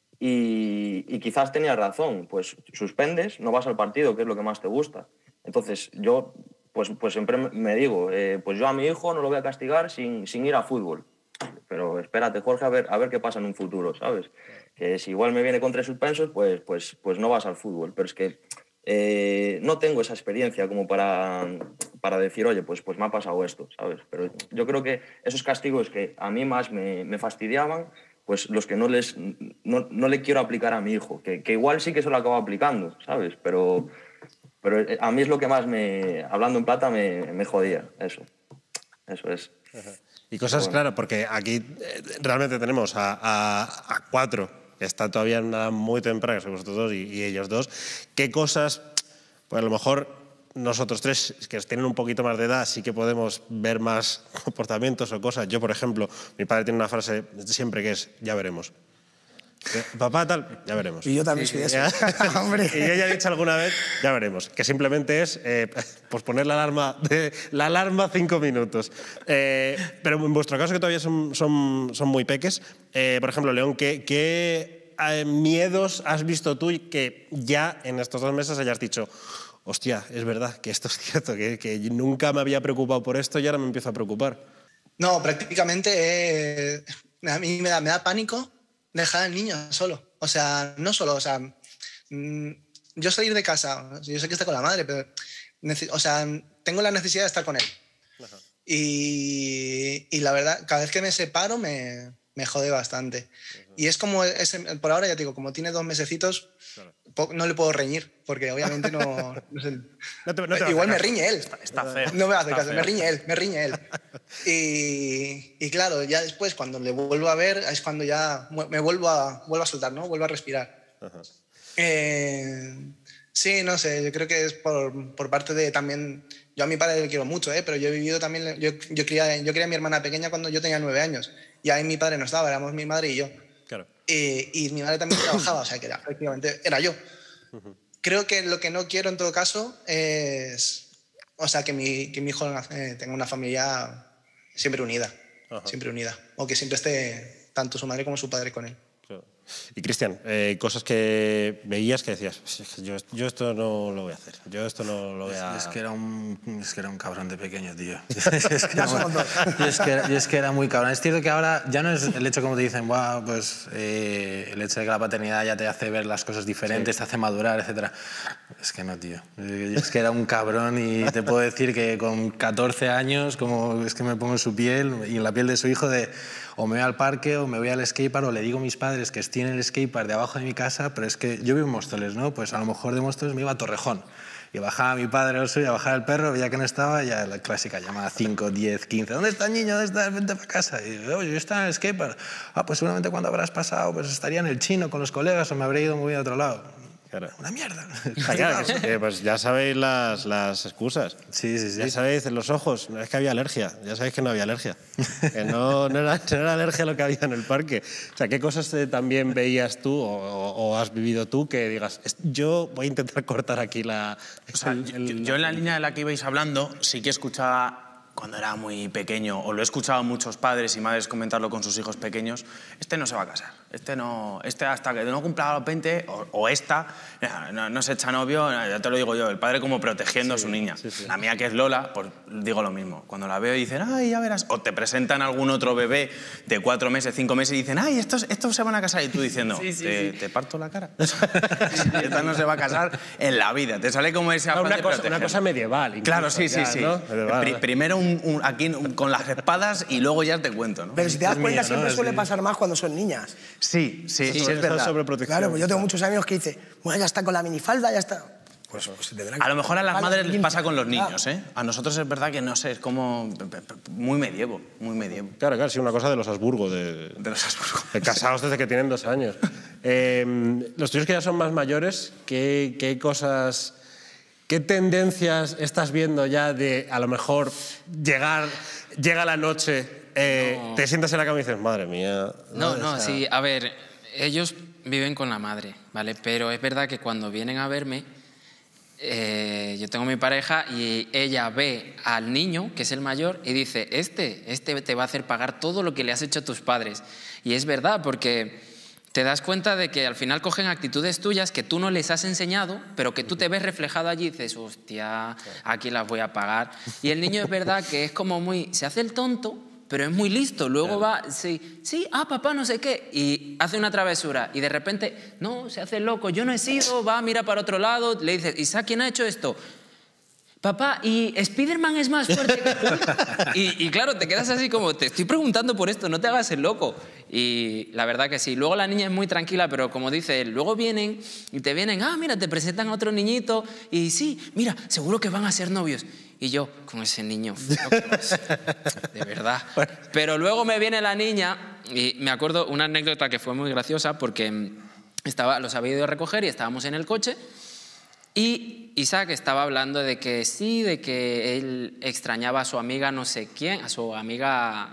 Y, y quizás tenía razón, pues suspendes, no vas al partido, que es lo que más te gusta. Entonces yo pues, pues siempre me digo, eh, pues yo a mi hijo no lo voy a castigar sin, sin ir a fútbol. Pero espérate, Jorge, a ver, a ver qué pasa en un futuro, ¿sabes? Que si igual me viene con tres suspensos, pues, pues, pues no vas al fútbol. Pero es que eh, no tengo esa experiencia como para, para decir, oye, pues, pues me ha pasado esto, ¿sabes? Pero yo creo que esos castigos que a mí más me, me fastidiaban, pues los que no, les, no, no le quiero aplicar a mi hijo, que, que igual sí que se lo acabo aplicando, ¿sabes? Pero, pero a mí es lo que más, me, hablando en plata, me, me jodía, eso. Eso es. Ajá. Y cosas, bueno. Claro, porque aquí eh, realmente tenemos a, a, a cuatro, que está todavía en una edad muy temprana, que son vosotros dos y, y ellos dos. ¿Qué cosas, pues a lo mejor nosotros tres, que tienen un poquito más de edad, sí que podemos ver más comportamientos o cosas? Yo, por ejemplo, mi padre tiene una frase siempre que es, ya veremos. Papá, tal, ya veremos. Y yo también sí, soy eso. Hombre. Y yo ya he dicho alguna vez, ya veremos. Que simplemente es eh, pues poner la alarma, de, la alarma cinco minutos. Eh, pero en vuestro caso, que todavía son, son, son muy peques, eh, por ejemplo, León, ¿qué, qué eh, miedos has visto tú y que ya en estos dos meses hayas dicho, hostia, es verdad que esto es cierto, que, que nunca me había preocupado por esto y ahora me empiezo a preocupar? No, prácticamente eh, a mí me da, me da pánico dejar al niño solo. O sea, no solo, o sea, mmm, yo salir de casa, yo sé que está con la madre, pero, o sea, tengo la necesidad de estar con él. Ajá. Y, y la verdad, cada vez que me separo me, me jode bastante. Ajá. Y es como, es, por ahora ya te digo, como tiene dos mesecitos, claro. No le puedo reñir, porque obviamente no... no, sé, no, te, no te igual me riñe él. Está, está feo. No me hace caso, feo. me riñe él, me riñe él. Y, y claro, ya después, cuando le vuelvo a ver, es cuando ya me vuelvo a, vuelvo a soltar, ¿no? Vuelvo a respirar. Ajá. Eh, sí, no sé, yo creo que es por, por parte de también... Yo a mi padre le quiero mucho, ¿eh? Pero yo he vivido también... Yo, yo, crié, yo crié a mi hermana pequeña cuando yo tenía nueve años. Y ahí mi padre no estaba, éramos mi madre y yo. Claro. Eh, y mi madre también trabajaba, o sea, que era, efectivamente era yo. Uh-huh. Creo que lo que no quiero en todo caso es, o sea, que mi, que mi hijo eh, tenga una familia siempre unida, uh-huh. siempre unida, o que siempre esté tanto su madre como su padre con él. Claro. Y Cristian, eh, cosas que veías que decías, yo, yo esto no lo voy a hacer, yo esto no lo voy a... Es, es, que, era un, es que era un cabrón de pequeño, tío. es, que era muy, es, que, es que era muy cabrón. Es cierto que ahora ya no es el hecho, como te dicen, wow, pues eh, el hecho de que la paternidad ya te hace ver las cosas diferentes, sí. te hace madurar, etcétera. Es que no, tío. Es que era un cabrón y te puedo decir que con catorce años, como es que me pongo en su piel y en la piel de su hijo de... O me voy al parque, o me voy al skatepark, o le digo a mis padres que estoy en el skatepark de abajo de mi casa, pero es que yo vivo en Móstoles, ¿no? Pues a lo mejor de Móstoles me iba a Torrejón. Y bajaba mi padre o suyo, a bajar el perro, veía que no estaba, ya la clásica llamada cinco, diez, quince. ¿Dónde está el niño? ¿Dónde está? Vente para casa. Y digo, oye, yo estaba en el skatepark. Ah, pues seguramente cuando habrás pasado, pues estaría en el chino con los colegas, o me habré ido muy a otro lado. Claro. Una mierda. Claro, que, pues ya sabéis las, las excusas. Sí, sí, sí. Ya sabéis, en los ojos, no es que había alergia. Ya sabéis que no había alergia. Que no, no, era, no era alergia lo que había en el parque. O sea, ¿qué cosas también veías tú o, o has vivido tú que digas, yo voy a intentar cortar aquí la... O sea, el, el, yo, yo en la línea de la que ibais hablando sí que escuchaba cuando era muy pequeño, o lo he escuchado a muchos padres y madres comentarlo con sus hijos pequeños, este no se va a casar, este no, este hasta que no cumpla los veinte, o, o esta, no, no, no se echa novio, ya te lo digo yo, el padre como protegiendo sí, a su niña. Sí, sí. La mía, que es Lola, pues digo lo mismo. Cuando la veo y dicen, ay, ya verás, o te presentan algún otro bebé de cuatro meses, cinco meses y dicen, ay, estos, estos se van a casar, y tú diciendo, sí, sí, te, sí. te parto la cara. Esta no se va a casar en la vida, te sale como ese afán una de cosa, proteger. Una cosa medieval. Incluso, claro, sí, ya, sí, sí. ¿no? Medieval, Pri primero un, un, aquí un, con las espadas y luego ya te cuento, ¿no? Pero si te das es cuenta, mío, siempre ¿no? suele Sí. pasar más cuando son niñas. Sí, sí, sí, sí es verdad. Claro, pues yo tengo muchos amigos que dicen, bueno, ya está con la minifalda, ya está. Pues, pues tendrá que... A lo mejor a las Vale, madres les limpia. pasa con los niños, ¿eh? A nosotros es verdad que no sé, es como muy medievo, muy medievo. Claro, claro, sí, una cosa de los Habsburgo, de, De los Habsburgo. de casados desde que tienen dos años. Eh, los tuyos que ya son más mayores, ¿qué, qué cosas, qué tendencias estás viendo ya de a lo mejor llegar, llega la noche, eh, No. te sientas en la cama y dices, madre mía? No, no, O sea, sí, a ver, ellos viven con la madre, ¿vale? Pero es verdad que cuando vienen a verme, eh, yo tengo mi pareja y ella ve al niño, que es el mayor, y dice, este, este te va a hacer pagar todo lo que le has hecho a tus padres. Y es verdad, porque te das cuenta de que al final cogen actitudes tuyas que tú no les has enseñado, pero que tú te ves reflejado allí y dices, hostia, aquí las voy a pagar. Y el niño es verdad que es como muy, se hace el tonto, pero es muy listo. Luego claro. va, sí, sí, ah, papá, no sé qué, y hace una travesura. Y de repente, no, se hace loco, yo no he sido, va, mira para otro lado, le dices, Isaac, ¿quién ha hecho esto? Papá, ¿y Spiderman es más fuerte que tú? y, y claro, te quedas así como, te estoy preguntando por esto, no te hagas el loco. Y la verdad que sí. Luego la niña es muy tranquila, pero como dice él, luego vienen y te vienen, ah, mira, te presentan a otro niñito, y sí, mira, seguro que van a ser novios. Y yo, con ese niño, de verdad. Pero luego me viene la niña, y me acuerdo una anécdota que fue muy graciosa, porque estaba, los había ido a recoger y estábamos en el coche, y Isaac estaba hablando de que sí, de que él extrañaba a su amiga no sé quién, a su amiga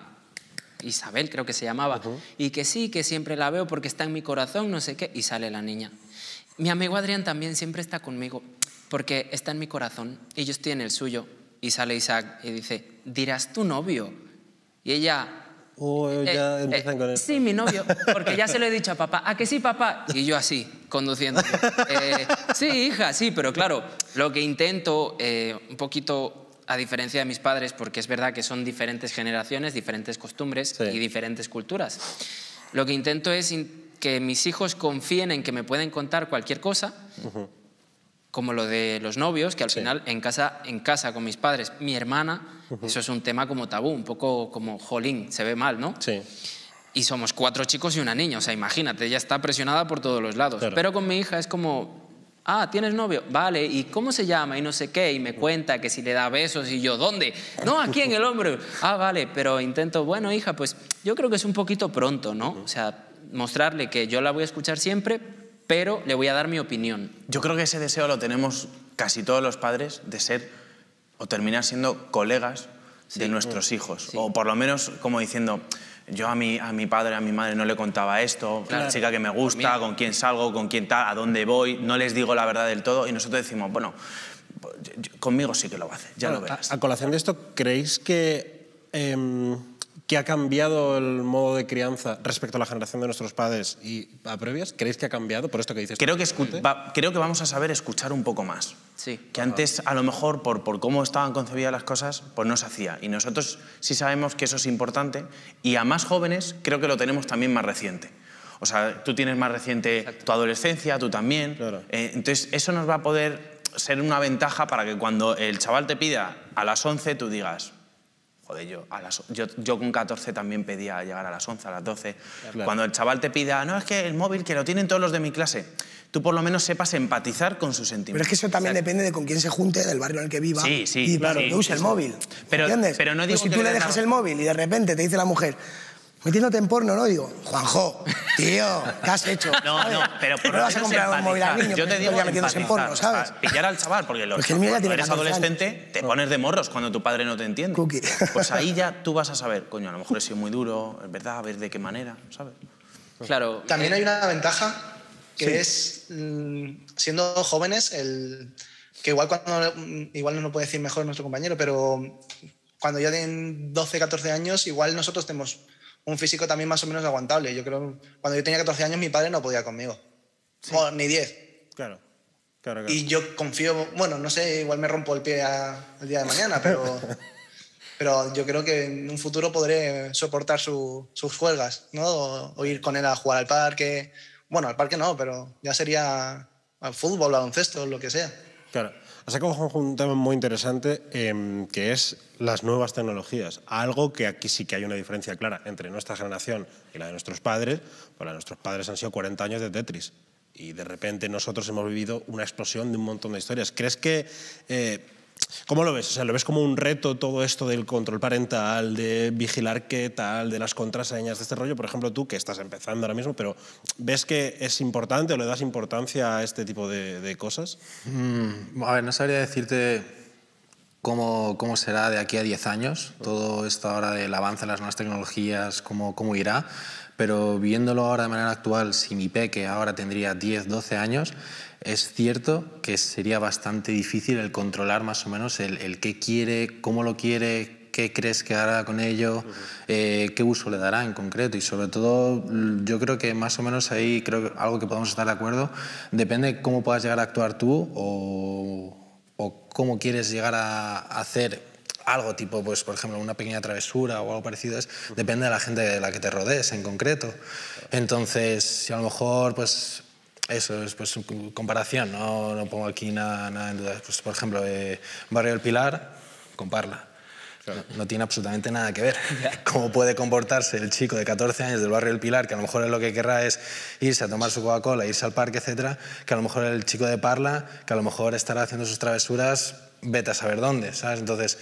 Isabel creo que se llamaba, uh-huh. y que sí, que siempre la veo porque está en mi corazón, no sé qué, y sale la niña. Mi amigo Adrián también siempre está conmigo porque está en mi corazón y yo estoy en el suyo. Y sale Isaac y dice, dirás tu novio. Y ella... Oh, ya eh, empiezan eh, con eso. Sí, mi novio, porque ya se lo he dicho a papá. ¿A que sí, papá? Y yo así, conduciendo. Eh, sí, hija, sí, pero claro, lo que intento, eh, un poquito a diferencia de mis padres, porque es verdad que son diferentes generaciones, diferentes costumbres sí. y diferentes culturas. Lo que intento es que mis hijos confíen en que me pueden contar cualquier cosa, uh-huh. como lo de los novios, que al sí. final en casa, en casa con mis padres, mi hermana, uh-huh. eso es un tema como tabú, un poco como jolín, se ve mal, ¿no? Sí. Y somos cuatro chicos y una niña, o sea, imagínate, ella está presionada por todos los lados. Claro. Pero con mi hija es como, ah, ¿tienes novio? Vale, ¿y cómo se llama? Y no sé qué, y me cuenta que si le da besos, y yo, ¿dónde? No, aquí en el hombro. Ah, vale, pero intento, bueno, hija, pues yo creo que es un poquito pronto, ¿no? O sea, mostrarle que yo la voy a escuchar siempre, pero le voy a dar mi opinión. Yo creo que ese deseo lo tenemos casi todos los padres, de ser o terminar siendo colegas sí. de nuestros hijos. Sí. O por lo menos como diciendo, yo a mi, a mi padre, a mi madre no le contaba esto, claro. la chica que me gusta, con quién salgo, con quién tal, a dónde voy, no les digo la verdad del todo. Y nosotros decimos, bueno, yo, conmigo sí que lo va a hacer, ya bueno, lo verás. A, a colación de esto, ¿creéis que... Eh, ¿Qué ha cambiado el modo de crianza respecto a la generación de nuestros padres y a previas? ¿Creéis que ha cambiado por esto que dices? Creo que, va, creo que vamos a saber escuchar un poco más. Sí. Que antes, a lo mejor, por, por cómo estaban concebidas las cosas, pues no se hacía. Y nosotros sí sabemos que eso es importante. Y a más jóvenes creo que lo tenemos también más reciente. O sea, tú tienes más reciente Exacto. tu adolescencia, tú también. Claro. Eh, entonces, eso nos va a poder ser una ventaja para que cuando el chaval te pida a las once, tú digas... Joder, yo, a las, yo, yo con catorce también pedía llegar a las once, a las doce. Claro. Cuando el chaval te pida, no, es que el móvil, que lo tienen todos los de mi clase, tú por lo menos sepas empatizar con sus sentimientos. Pero es que eso también o sea, depende de con quién se junte, del barrio en el que viva. Sí, sí. Y claro, sí, que use sí, el sí. móvil. Pero, ¿Entiendes? Pero no digo pues si que tú le dejas el móvil y de repente te dice la mujer, metiéndote en porno, ¿no? Digo, Juanjo, tío, ¿qué has hecho? No, ¿sabes? no, pero por no vas a comprar un móvil al niño, yo te digo ya metiéndose en porno, ¿sabes? Pillar al chaval, porque los, pues cuando eres tiene adolescente, años. te pones de morros cuando tu padre no te entiende. Cookie. Pues ahí ya tú vas a saber, coño, a lo mejor he sido muy duro, es verdad, a ver de qué manera, ¿sabes? Claro. También hay una ventaja que sí. es, mmm, siendo jóvenes, el, que igual, cuando, igual no lo puede decir mejor nuestro compañero, pero cuando ya tienen doce, catorce años, igual nosotros tenemos un físico también más o menos aguantable. Yo creo que cuando yo tenía catorce años mi padre no podía conmigo. Sí. O ni diez. Claro. Claro, claro. Y yo confío, bueno, no sé, igual me rompo el pie a, el día de mañana, pero, pero yo creo que en un futuro podré soportar su, sus juergas, ¿no? O, o ir con él a jugar al parque. Bueno, al parque no, pero ya sería al fútbol, baloncesto, lo que sea. Claro. Has sacado un tema muy interesante eh, que es las nuevas tecnologías. Algo que aquí sí que hay una diferencia clara entre nuestra generación y la de nuestros padres. Para nuestros padres han sido cuarenta años de Tetris. Y de repente nosotros hemos vivido una explosión de un montón de historias. ¿Crees que... Eh, ¿Cómo lo ves? O sea, ¿lo ves como un reto todo esto del control parental, de vigilar qué tal, de las contraseñas, de este rollo? Por ejemplo, tú, que estás empezando ahora mismo, pero ¿ves que es importante o le das importancia a este tipo de, de cosas? Mm, a ver, no sabría decirte cómo, cómo será de aquí a diez años, todo esto ahora del avance de las nuevas tecnologías, cómo, cómo irá. Pero viéndolo ahora de manera actual, si mi peque ahora tendría diez, doce años, es cierto que sería bastante difícil el controlar más o menos el, el qué quiere, cómo lo quiere, qué crees que hará con ello, uh-huh. eh, qué uso le dará en concreto. Y sobre todo, yo creo que más o menos ahí, creo que algo que podemos estar de acuerdo, depende de cómo puedas llegar a actuar tú o, o cómo quieres llegar a hacer algo tipo, pues, por ejemplo, una pequeña travesura o algo parecido, es, depende de la gente de la que te rodees en concreto. Entonces, si a lo mejor, pues, eso es pues, comparación, no, no pongo aquí nada, nada en duda. Pues, por ejemplo, eh, Barrio del Pilar con Parla. Claro. No, no tiene absolutamente nada que ver. Cómo puede comportarse el chico de catorce años del Barrio del Pilar, que a lo mejor es lo que querrá es irse a tomar su Coca-Cola, irse al parque, etcétera, que a lo mejor el chico de Parla, que a lo mejor estará haciendo sus travesuras, vete a saber dónde, ¿sabes? Entonces,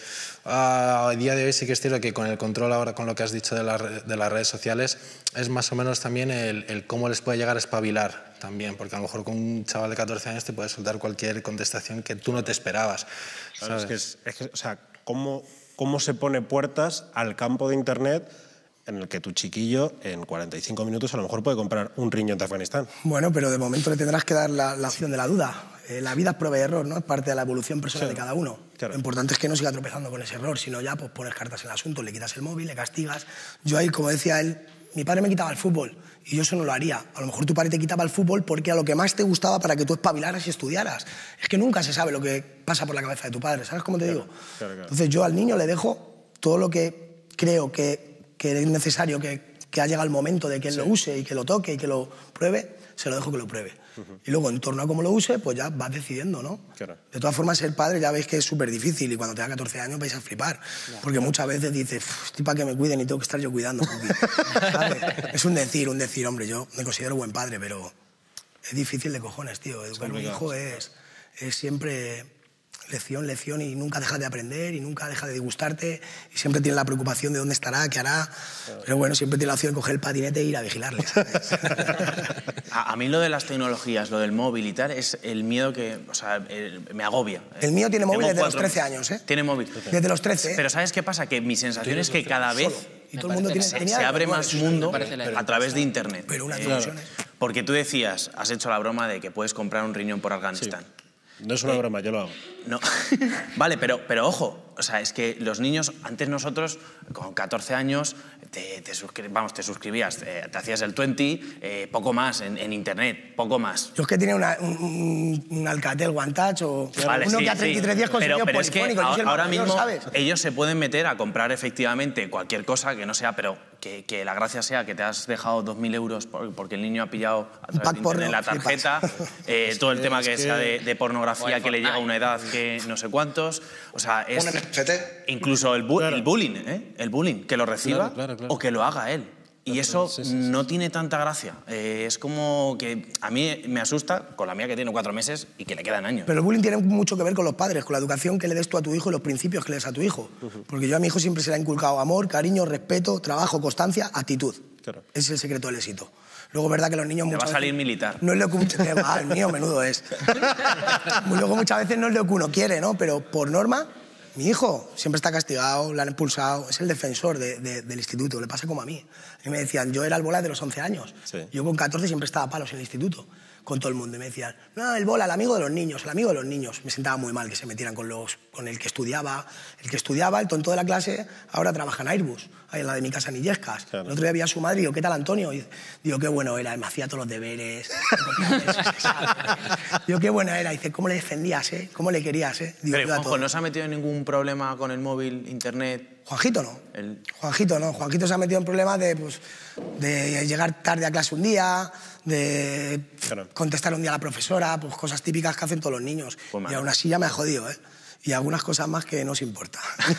a día de hoy sí que es cierto que con el control ahora, con lo que has dicho de, la, de las redes sociales, es más o menos también el, el cómo les puede llegar a espabilar también, porque a lo mejor con un chaval de catorce años te puede soltar cualquier contestación que tú no te esperabas, claro, ¿sabes? Es que, es, es que, o sea, ¿cómo, cómo se pone puertas al campo de Internet en el que tu chiquillo en cuarenta y cinco minutos a lo mejor puede comprar un riñón de Afganistán? Bueno, pero de momento le tendrás que dar la, la opción de la duda. Eh, la vida es prueba y error, ¿no? Es parte de la evolución personal sí, de cada uno. Claro. Lo importante es que no siga tropezando con ese error, sino ya pues pones cartas en el asunto, le quitas el móvil, le castigas. Yo ahí, como decía él, mi padre me quitaba el fútbol y yo eso no lo haría. A lo mejor tu padre te quitaba el fútbol porque era lo que más te gustaba para que tú espabilaras y estudiaras. Es que nunca se sabe lo que pasa por la cabeza de tu padre, ¿sabes cómo te claro, digo? Claro, claro. Entonces yo al niño le dejo todo lo que creo que, que es necesario, que, que ha llegado el momento de que él sí. lo use y que lo toque y que lo pruebe, se lo dejo que lo pruebe. Uh-huh. Y luego, en torno a cómo lo use, pues ya vas decidiendo, ¿no? Claro. De todas formas, ser padre ya veis que es súper difícil y cuando tenga catorce años vais a flipar. Claro. Porque muchas veces dices, estoy para que me cuiden y tengo que estar yo cuidando. Es un decir, un decir, hombre, yo me considero buen padre, pero es difícil de cojones, tío. Educar a un hijo es, es siempre lección, lección y nunca dejas de aprender y nunca dejas de disgustarte y siempre tienes la preocupación de dónde estará, qué hará. Claro. Pero bueno, siempre tienes la opción de coger el patinete e ir a vigilarle, ¿sabes? a, a mí lo de las tecnologías, lo del móvil y tal, es el miedo que, o sea, el, me agobia. El mío tiene móvil desde los trece años, ¿eh? Tiene móvil. Desde los trece. Pero ¿sabes qué pasa? Que mi sensación es que cada vez y todo el mundo tiene, se, se abre más mundo a través de Internet. Pero unas eh, dimensiones. Porque tú decías, has hecho la broma de que puedes comprar un riñón por Afganistán. Sí. No es una eh, broma, yo lo hago. No. Vale, pero, pero ojo, o sea, es que los niños, antes nosotros, con catorce años, te, te, suscri vamos, te suscribías, te, te hacías el veinte, eh, poco más en, en Internet, poco más. Yo es que tenía una, un, un Alcatel One Touch o vale, uno sí, que a treinta y tres sí. días consiguió pero, pero es que ahora, ahora mayor, mismo ¿sabes? Ellos se pueden meter a comprar efectivamente cualquier cosa que no sea, pero que, que la gracia sea que te has dejado dos mil euros porque el niño ha pillado a través de Internet la tarjeta, eh, todo el tema que, que sea de, de pornografía que le llega a una edad que no sé cuántos, o sea, es incluso el, bu claro. el bullying, ¿eh? El bullying, que lo reciba claro, claro, claro. o que lo haga él. Y eso sí, sí, sí. no tiene tanta gracia. Eh, es como que a mí me asusta, con la mía que tiene cuatro meses y que le quedan años. Pero el bullying tiene mucho que ver con los padres, con la educación que le des tú a tu hijo y los principios que le des a tu hijo. Uh-huh. Porque yo a mi hijo siempre se le ha inculcado amor, cariño, respeto, trabajo, constancia, actitud. Claro. Ese es el secreto del éxito. Luego, verdad que los niños... Te muchas va a salir veces, militar. No es lo que muchas veces... Ah, el mío menudo es. Luego muchas veces no es lo que uno quiere, ¿no? Pero por norma... Mi hijo siempre está castigado, le han expulsado, es el defensor de, de, del instituto, le pasa como a mí. A mí me decían, yo era el bola de los once años, sí. Yo con catorce siempre estaba a palos en el instituto, con todo el mundo. Y me decían, no, el bola, el amigo de los niños, el amigo de los niños. Me sentaba muy mal que se metieran con los con el que estudiaba. El que estudiaba, el tonto de la clase, ahora trabaja en Airbus, ahí en la de mi casa en Illescas. Claro. El otro día vi a su madre y digo, ¿qué tal Antonio? Y digo, qué bueno era, me hacía todos los deberes. Digo, qué buena era. Dice, ¿cómo le defendías, eh? ¿Cómo le querías, eh? Digo, Pero, yo a Juanjo, todo. ¿no se ha metido en ningún problema con el móvil, internet? Juanjito no. El- Juanjito no. Juanjito se ha metido en problemas de, pues, de llegar tarde a clase un día, de Claro. contestar un día a la profesora, pues cosas típicas que hacen todos los niños. Pues y madre. aún así ya me ha jodido, ¿eh? Y algunas cosas más que no os importa.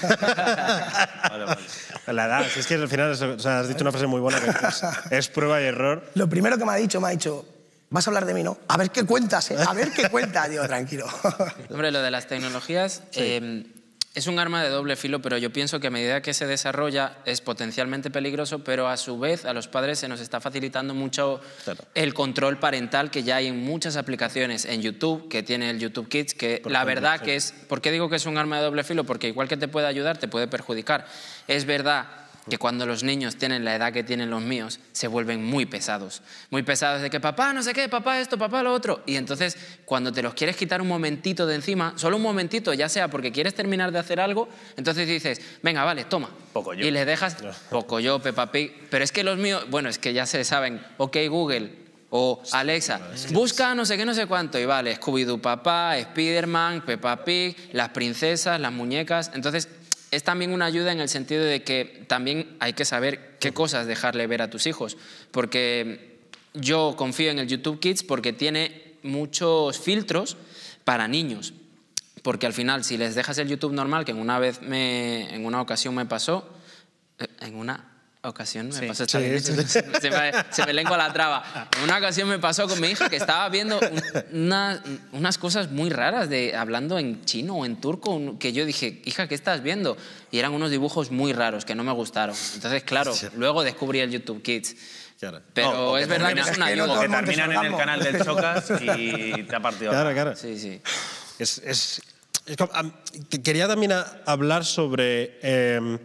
Vale, vale. La edad, si es que al final es- o sea, has dicho una frase muy buena que es, es prueba y error. Lo primero que me ha dicho, me ha dicho, vas a hablar de mí, ¿no? A ver qué cuentas, ¿eh? A ver qué cuentas. Digo, tranquilo. Hombre, lo de las tecnologías eh, es un arma de doble filo, pero yo pienso que a medida que se desarrolla es potencialmente peligroso, pero a su vez a los padres se nos está facilitando mucho Claro. el control parental que ya hay en muchas aplicaciones en YouTube, que tiene el YouTube Kids, que la ejemplo, verdad sí. que es... ¿Por qué digo que es un arma de doble filo? Porque igual que te puede ayudar, te puede perjudicar. Es verdad que cuando los niños tienen la edad que tienen los míos, se vuelven muy pesados. Muy pesados de que papá no sé qué, papá esto, papá lo otro. Y entonces, cuando te los quieres quitar un momentito de encima, solo un momentito, ya sea porque quieres terminar de hacer algo, entonces dices, venga, vale, toma. Poco yo. Y les dejas, poco yo, Peppa Pig. Pero es que los míos, bueno, es que ya se saben, ok Google o Alexa, busca no sé qué, no sé cuánto. Y vale, Scooby-Doo papá, Spiderman, Peppa Pig, las princesas, las muñecas. Entonces, es también una ayuda en el sentido de que también hay que saber qué cosas dejarle ver a tus hijos, porque yo confío en el YouTube Kids porque tiene muchos filtros para niños, porque al final si les dejas el YouTube normal, que en una vez me, en una ocasión me pasó, eh, en una ocasión me Sí. pasó, está Sí, bien sí, dicho, sí. se me, se me lengua la traba. En una ocasión me pasó con mi hija que estaba viendo un- una- unas cosas muy raras, de, hablando en chino o en turco, un- que yo dije, hija, ¿qué estás viendo? Y eran unos dibujos muy raros que no me gustaron. Entonces, claro, luego descubrí el YouTube Kids. Claro. Pero No, o que es verdad que termina- es una que no ayuda. todo Que el mundo terminan en el orgasmo. canal del Chocas y te ha partido. la Claro, cara. claro. Sí, sí. Es, es- es como- am- que- quería también a- hablar sobre eh,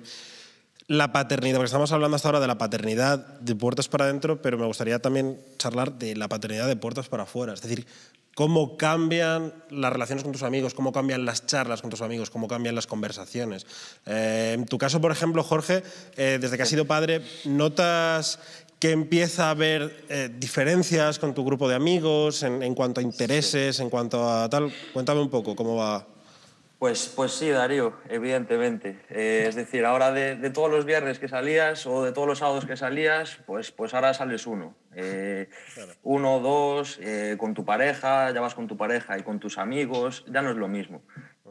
la paternidad, porque estamos hablando hasta ahora de la paternidad de puertas para adentro, pero me gustaría también charlar de la paternidad de puertas para afuera. Es decir, cómo cambian las relaciones con tus amigos, cómo cambian las charlas con tus amigos, cómo cambian las conversaciones. Eh, en tu caso, por ejemplo, Jorge, eh, desde que has sido padre, ¿notas que empieza a haber eh, diferencias con tu grupo de amigos en, en cuanto a intereses, en cuanto a tal? Cuéntame un poco cómo va. Pues, pues sí, Darío, evidentemente. Eh, es decir, ahora de, de todos los viernes que salías o de todos los sábados que salías, pues, pues ahora sales uno. Eh, Uno, dos, eh, con tu pareja, ya vas con tu pareja y con tus amigos, ya no es lo mismo.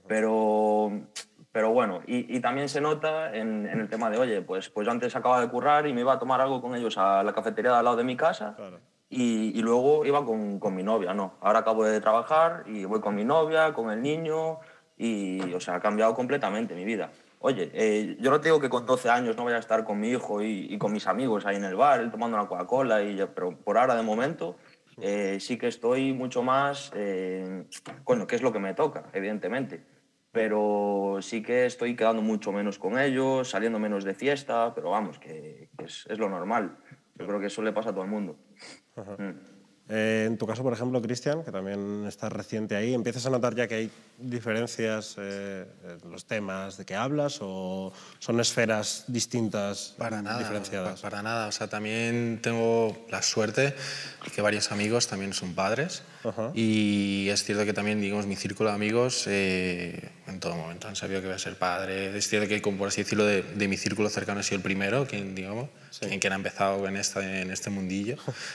Pero, pero bueno, y, y también se nota en, en el tema de, oye, pues, pues yo antes acababa de currar y me iba a tomar algo con ellos a la cafetería de al lado de mi casa. Claro. Y, y luego iba con, con mi novia, ¿no? Ahora acabo de trabajar y voy con mi novia, con el niño y, o sea, ha cambiado completamente mi vida. Oye, eh, yo no te digo que con doce años no vaya a estar con mi hijo y, y con mis amigos ahí en el bar, él tomando una Coca-Cola, y yo- pero por ahora, de momento, eh, sí que estoy mucho más... Eh, coño, que es lo que me toca, evidentemente. Pero sí que estoy quedando mucho menos con ellos, saliendo menos de fiesta, pero vamos, que, que es, es lo normal. Yo creo que eso le pasa a todo el mundo. Mm. Eh, en tu caso, por ejemplo, Cristian, que también estás reciente ahí, ¿empiezas a notar ya que hay diferencias eh, en los temas de que hablas o son esferas distintas, Para nada, diferenciadas? pa- para nada. O sea, también tengo la suerte que varios amigos también son padres. Ajá. Y es cierto que también, digamos, mi círculo de amigos eh, en todo momento han sabido que voy a ser padre. Es cierto que, como por así decirlo, de, de mi círculo cercano he sido el primero, quien, digamos, quien, quien ha empezado en, esta, en este mundillo.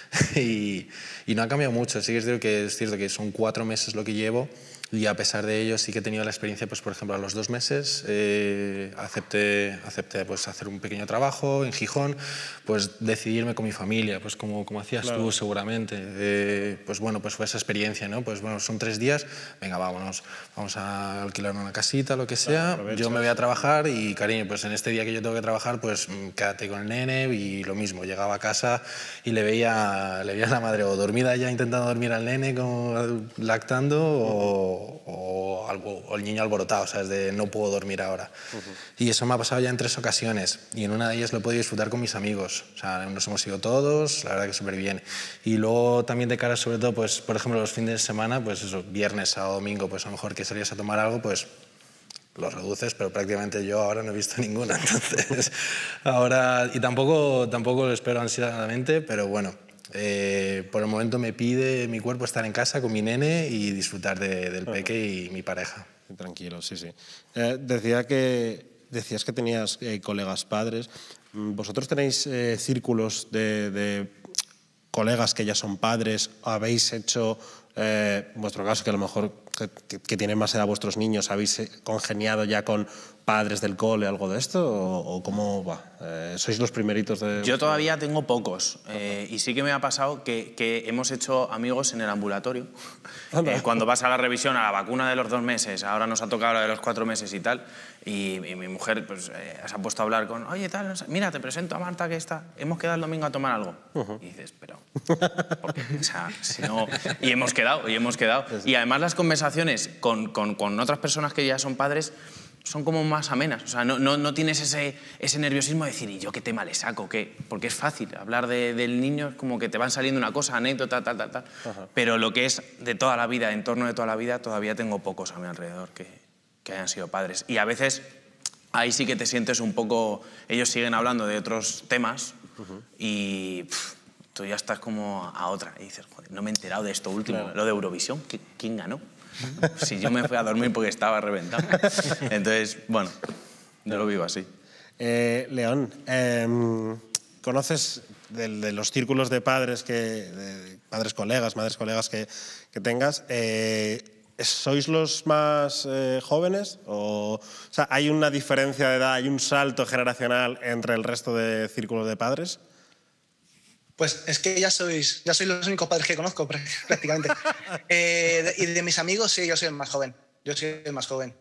y, y no ha cambiado mucho. Sí que es cierto que, es cierto que son cuatro meses lo que llevo. Y a pesar de ello sí que he tenido la experiencia, pues por ejemplo, a los dos meses eh, acepté, acepté pues, hacer un pequeño trabajo en Gijón, pues decidirme con mi familia, pues como, como hacías Claro. tú seguramente. Eh, pues bueno, pues fue esa experiencia, ¿no? Pues bueno, son tres días, venga, vámonos, vamos a alquilar una casita, lo que sea, aprovechas. yo me voy a trabajar y cariño, pues en este día que yo tengo que trabajar, pues mm, quédate con el nene y lo mismo, llegaba a casa y le veía, le veía a la madre o dormida ya intentando dormir al nene, como lactando, o o, algo, o el niño alborotado, ¿sabes? De no puedo dormir ahora. Uh-huh. Y eso me ha pasado ya en tres ocasiones y en una de ellas lo he podido disfrutar con mis amigos. O sea, nos hemos ido todos, la verdad que súper bien. Y luego también de cara, sobre todo, pues, por ejemplo, los fines de semana, pues eso, viernes, sábado, domingo, pues a lo mejor que salías a tomar algo, pues los reduces, pero prácticamente yo ahora no he visto ninguna. Entonces, ahora, y tampoco, tampoco lo espero ansiosamente, pero bueno, eh, por el momento me pide mi cuerpo estar en casa con mi nene y disfrutar de, del peque y mi pareja. Tranquilo, sí, sí. Eh, decía que, decías que tenías eh, colegas padres. ¿Vosotros tenéis eh, círculos de, de colegas que ya son padres? ¿Habéis hecho, eh, en vuestro caso, que a lo mejor que, que tienen más edad vuestros niños, habéis congeniado ya con padres del cole, algo de esto? ¿O, o cómo va? Eh, ¿Sois los primeritos de...? Yo todavía tengo pocos. Eh, y sí que me ha pasado que, que hemos hecho amigos en el ambulatorio. Eh, cuando vas a la revisión, a la vacuna de los dos meses, ahora nos ha tocado la de los cuatro meses y tal, y, y mi mujer pues, eh, se ha puesto a hablar con, oye, tal, no sé, mira, te presento a Marta que está, hemos quedado el domingo a tomar algo. Uh-huh. Y dices, pero... ¿por qué? O sea, si no... Y hemos quedado, y hemos quedado. Sí, sí. Y además las conversaciones con, con, con otras personas que ya son padres son como más amenas, o sea, no, no, no tienes ese, ese nerviosismo de decir, ¿y yo qué tema le saco? ¿Qué? Porque es fácil, hablar de, del niño es como que te van saliendo una cosa, anécdota, tal, tal, tal. Ajá. Pero lo que es de toda la vida, en torno de toda la vida, todavía tengo pocos a mi alrededor que, que hayan sido padres. Y a veces ahí sí que te sientes un poco... Ellos siguen hablando de otros temas uh-huh. y pff, tú ya estás como a otra. Y dices, joder, no me he enterado de esto último, claro. Lo de Eurovisión, ¿quién ganó? Si yo me fui a dormir porque estaba reventado. Entonces, bueno, yo lo vivo así. Eh, León, eh, ¿conoces de, de los círculos de padres, que, de padres colegas, madres colegas que, que tengas? Eh, ¿Sois los más eh, jóvenes? O, o sea, ¿hay una diferencia de edad, hay un salto generacional entre el resto de círculos de padres? Pues es que ya sois, ya sois los únicos padres que conozco prácticamente. eh, de, y de mis amigos, sí, yo soy el más joven. Yo soy el más joven.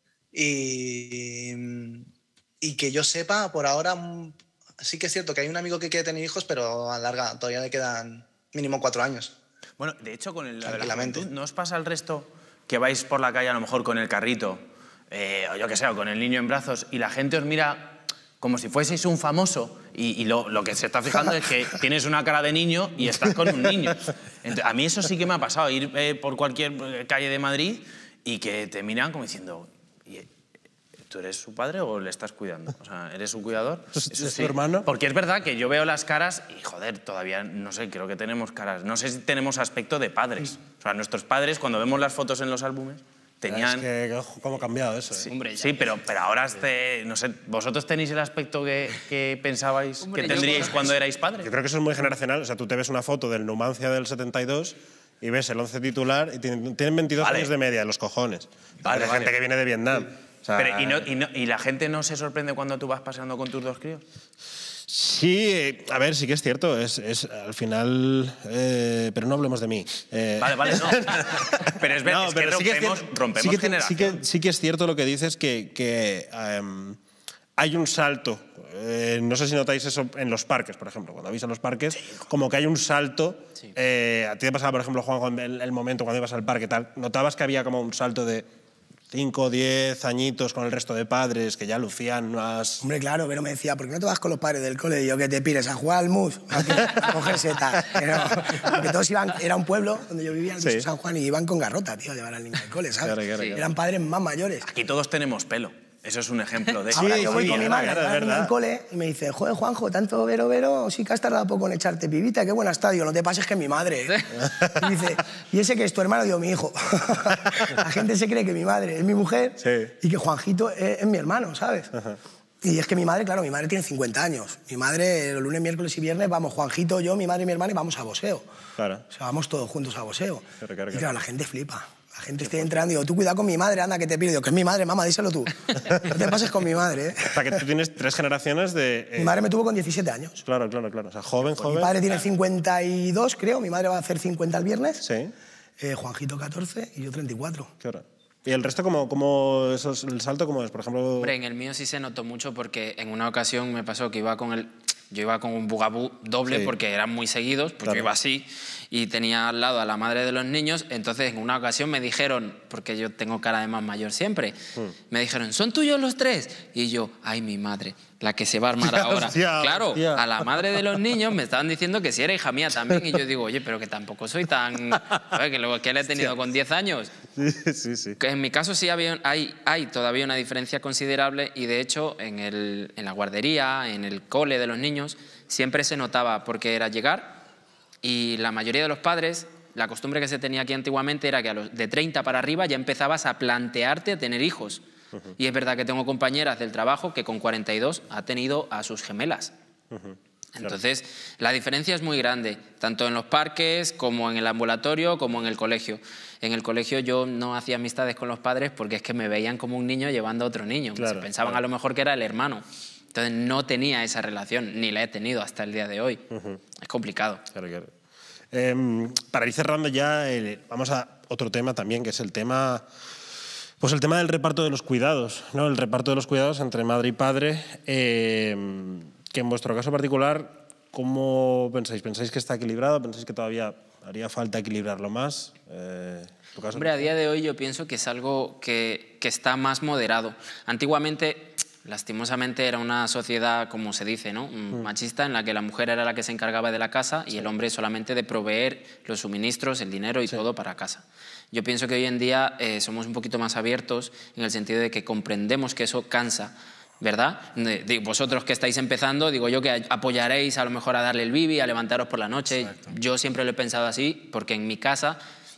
Y, y que yo sepa, por ahora, sí que es cierto que hay un amigo que quiere tener hijos, pero a larga todavía le quedan mínimo cuatro años. Bueno, de hecho, con el, la de la juventud, ¿no os pasa el resto que vais por la calle a lo mejor con el carrito, eh, o yo qué sé, o con el niño en brazos, y la gente os mira como si fueseis un famoso y, y lo, lo que se está fijando es que tienes una cara de niño y estás con un niño? Entonces, a mí eso sí que me ha pasado, ir eh, por cualquier calle de Madrid y que te miran como diciendo, ¿tú eres su padre o le estás cuidando? O sea, ¿eres su cuidador? ¿Es sí. tu hermano? Porque es verdad que yo veo las caras y, joder, todavía, no sé, creo que tenemos caras, no sé si tenemos aspecto de padres. O sea, nuestros padres, cuando vemos las fotos en los álbumes, tenían... Es que, ¿cómo ha cambiado eso? Sí, eh? Hombre, sí pero, pero ahora, este, no sé, ¿vosotros tenéis el aspecto que, que pensabais Hombre, que tendríais yo, cuando erais padres? Yo creo que eso es muy generacional. O sea, tú te ves una foto del Numancia del setenta y dos y ves el once titular y tienen, tienen veintidós vale. años de media, los cojones. Vale, hay vale. gente que viene de Vietnam. Sí. O sea, pero, ¿y, no, y, no, ¿Y la gente no se sorprende cuando tú vas paseando con tus dos críos? Sí, a ver, sí que es cierto, es, es al final... Eh, pero no hablemos de mí. Eh, vale, vale, no. Pero es verdad, no, es que rompemos, sí que es cierto, rompemos sí que, generación. Sí que, sí que es cierto lo que dices, que, que um, hay un salto. Eh, no sé si notáis eso en los parques, por ejemplo. Cuando vais a los parques, sí, como que hay un salto. Sí. Eh, a ti te pasaba, por ejemplo, Juanjo, en el, el momento cuando ibas al parque, tal, notabas que había como un salto de... cinco, diez añitos con el resto de padres que ya lucían más... Hombre, claro, pero me decía, ¿por qué no te vas con los padres del cole? Y yo, que te pires a jugar al mus, a coger setas. Pero, porque todos iban, era un pueblo donde yo vivía, en sí. San Juan, y iban con garrota, tío, a llevar al niño al cole, ¿sabes? Claro, claro, sí. Eran padres más mayores. Aquí todos tenemos pelo. Eso es un ejemplo de... Sí, Ahora, yo voy sí, con mi madre al cole y me dice, joder, Juanjo, tanto vero, vero, sí que has tardado poco en echarte pibita, qué buen estadio, no te pases que es mi madre. Y dice, ¿y ese que es tu hermano? Digo, mi hijo. La gente se cree que mi madre es mi mujer sí. y que Juanjito es, es mi hermano, ¿sabes? Ajá. Y es que mi madre, claro, mi madre tiene cincuenta años. Mi madre, los lunes, miércoles y viernes, vamos, Juanjito, yo, mi madre y mi hermana, y vamos a boxeo. Claro. O sea, vamos todos juntos a boxeo. Claro, claro, y claro, la gente flipa. La gente esté entrando y digo, tú cuidado con mi madre, anda, que te pido. Digo, que es mi madre, mamá, díselo tú. No te pases con mi madre, ¿eh? O sea, que tú tienes tres generaciones de... Eh... Mi madre me tuvo con diecisiete años. Claro, claro, claro. O sea, joven, joven. Mi padre tiene cincuenta y dos, creo. Mi madre va a hacer cincuenta el viernes. Sí. Eh, Juanjito, catorce y yo, treinta y cuatro. Claro. ¿Y el resto, cómo, cómo eso es, el salto, cómo es? Por ejemplo... Hombre, en el mío sí se notó mucho porque en una ocasión me pasó que iba con el... Yo iba con un bugabú doble sí. porque eran muy seguidos, pues claro. yo iba así y tenía al lado a la madre de los niños, entonces en una ocasión me dijeron, porque yo tengo cara de más mayor siempre, mm. me dijeron, ¿son tuyos los tres? Y yo, ay, mi madre, la que se va a armar ahora. Hostia, claro, hostia. a la madre de los niños me estaban diciendo que si era hija mía también. Y yo digo, oye, pero que tampoco soy tan... A ver, que lo que le he tenido con diez años. Sí, sí, sí. Que en mi caso sí había, hay, hay todavía una diferencia considerable y de hecho en, el, en la guardería, en el cole de los niños, siempre se notaba porque era llegar y la mayoría de los padres, la costumbre que se tenía aquí antiguamente era que a los de treinta para arriba ya empezabas a plantearte a tener hijos. Uh-huh. Y es verdad que tengo compañeras del trabajo que con cuarenta y dos ha tenido a sus gemelas. Uh-huh. Entonces, claro, la diferencia es muy grande, tanto en los parques como en el ambulatorio, como en el colegio. En el colegio yo no hacía amistades con los padres porque es que me veían como un niño llevando a otro niño. Claro, Se pensaban claro. a lo mejor que era el hermano. Entonces no tenía esa relación, ni la he tenido hasta el día de hoy. Uh-huh. Es complicado. Claro, claro. Eh, para ir cerrando ya, eh, vamos a otro tema también, que es el tema... Pues el tema del reparto de los cuidados, ¿no? El reparto de los cuidados entre madre y padre, eh, que en vuestro caso particular, ¿cómo pensáis? ¿Pensáis que está equilibrado? ¿Pensáis que todavía haría falta equilibrarlo más? Eh, ¿tu caso? Hombre, a día de hoy yo pienso que es algo que, que está más moderado. Antiguamente, lastimosamente, era una sociedad, como se dice, ¿no? Mm. machista, en la que la mujer era la que se encargaba de la casa y sí. el hombre solamente de proveer los suministros, el dinero y sí. todo para casa. Yo pienso que hoy en día eh, somos un poquito más abiertos en el sentido de que comprendemos que eso cansa, ¿verdad? Vosotros que estáis empezando, digo yo que apoyaréis a lo mejor a darle el bibi, a levantaros por la noche. Exacto. Yo siempre lo he pensado así porque en mi casa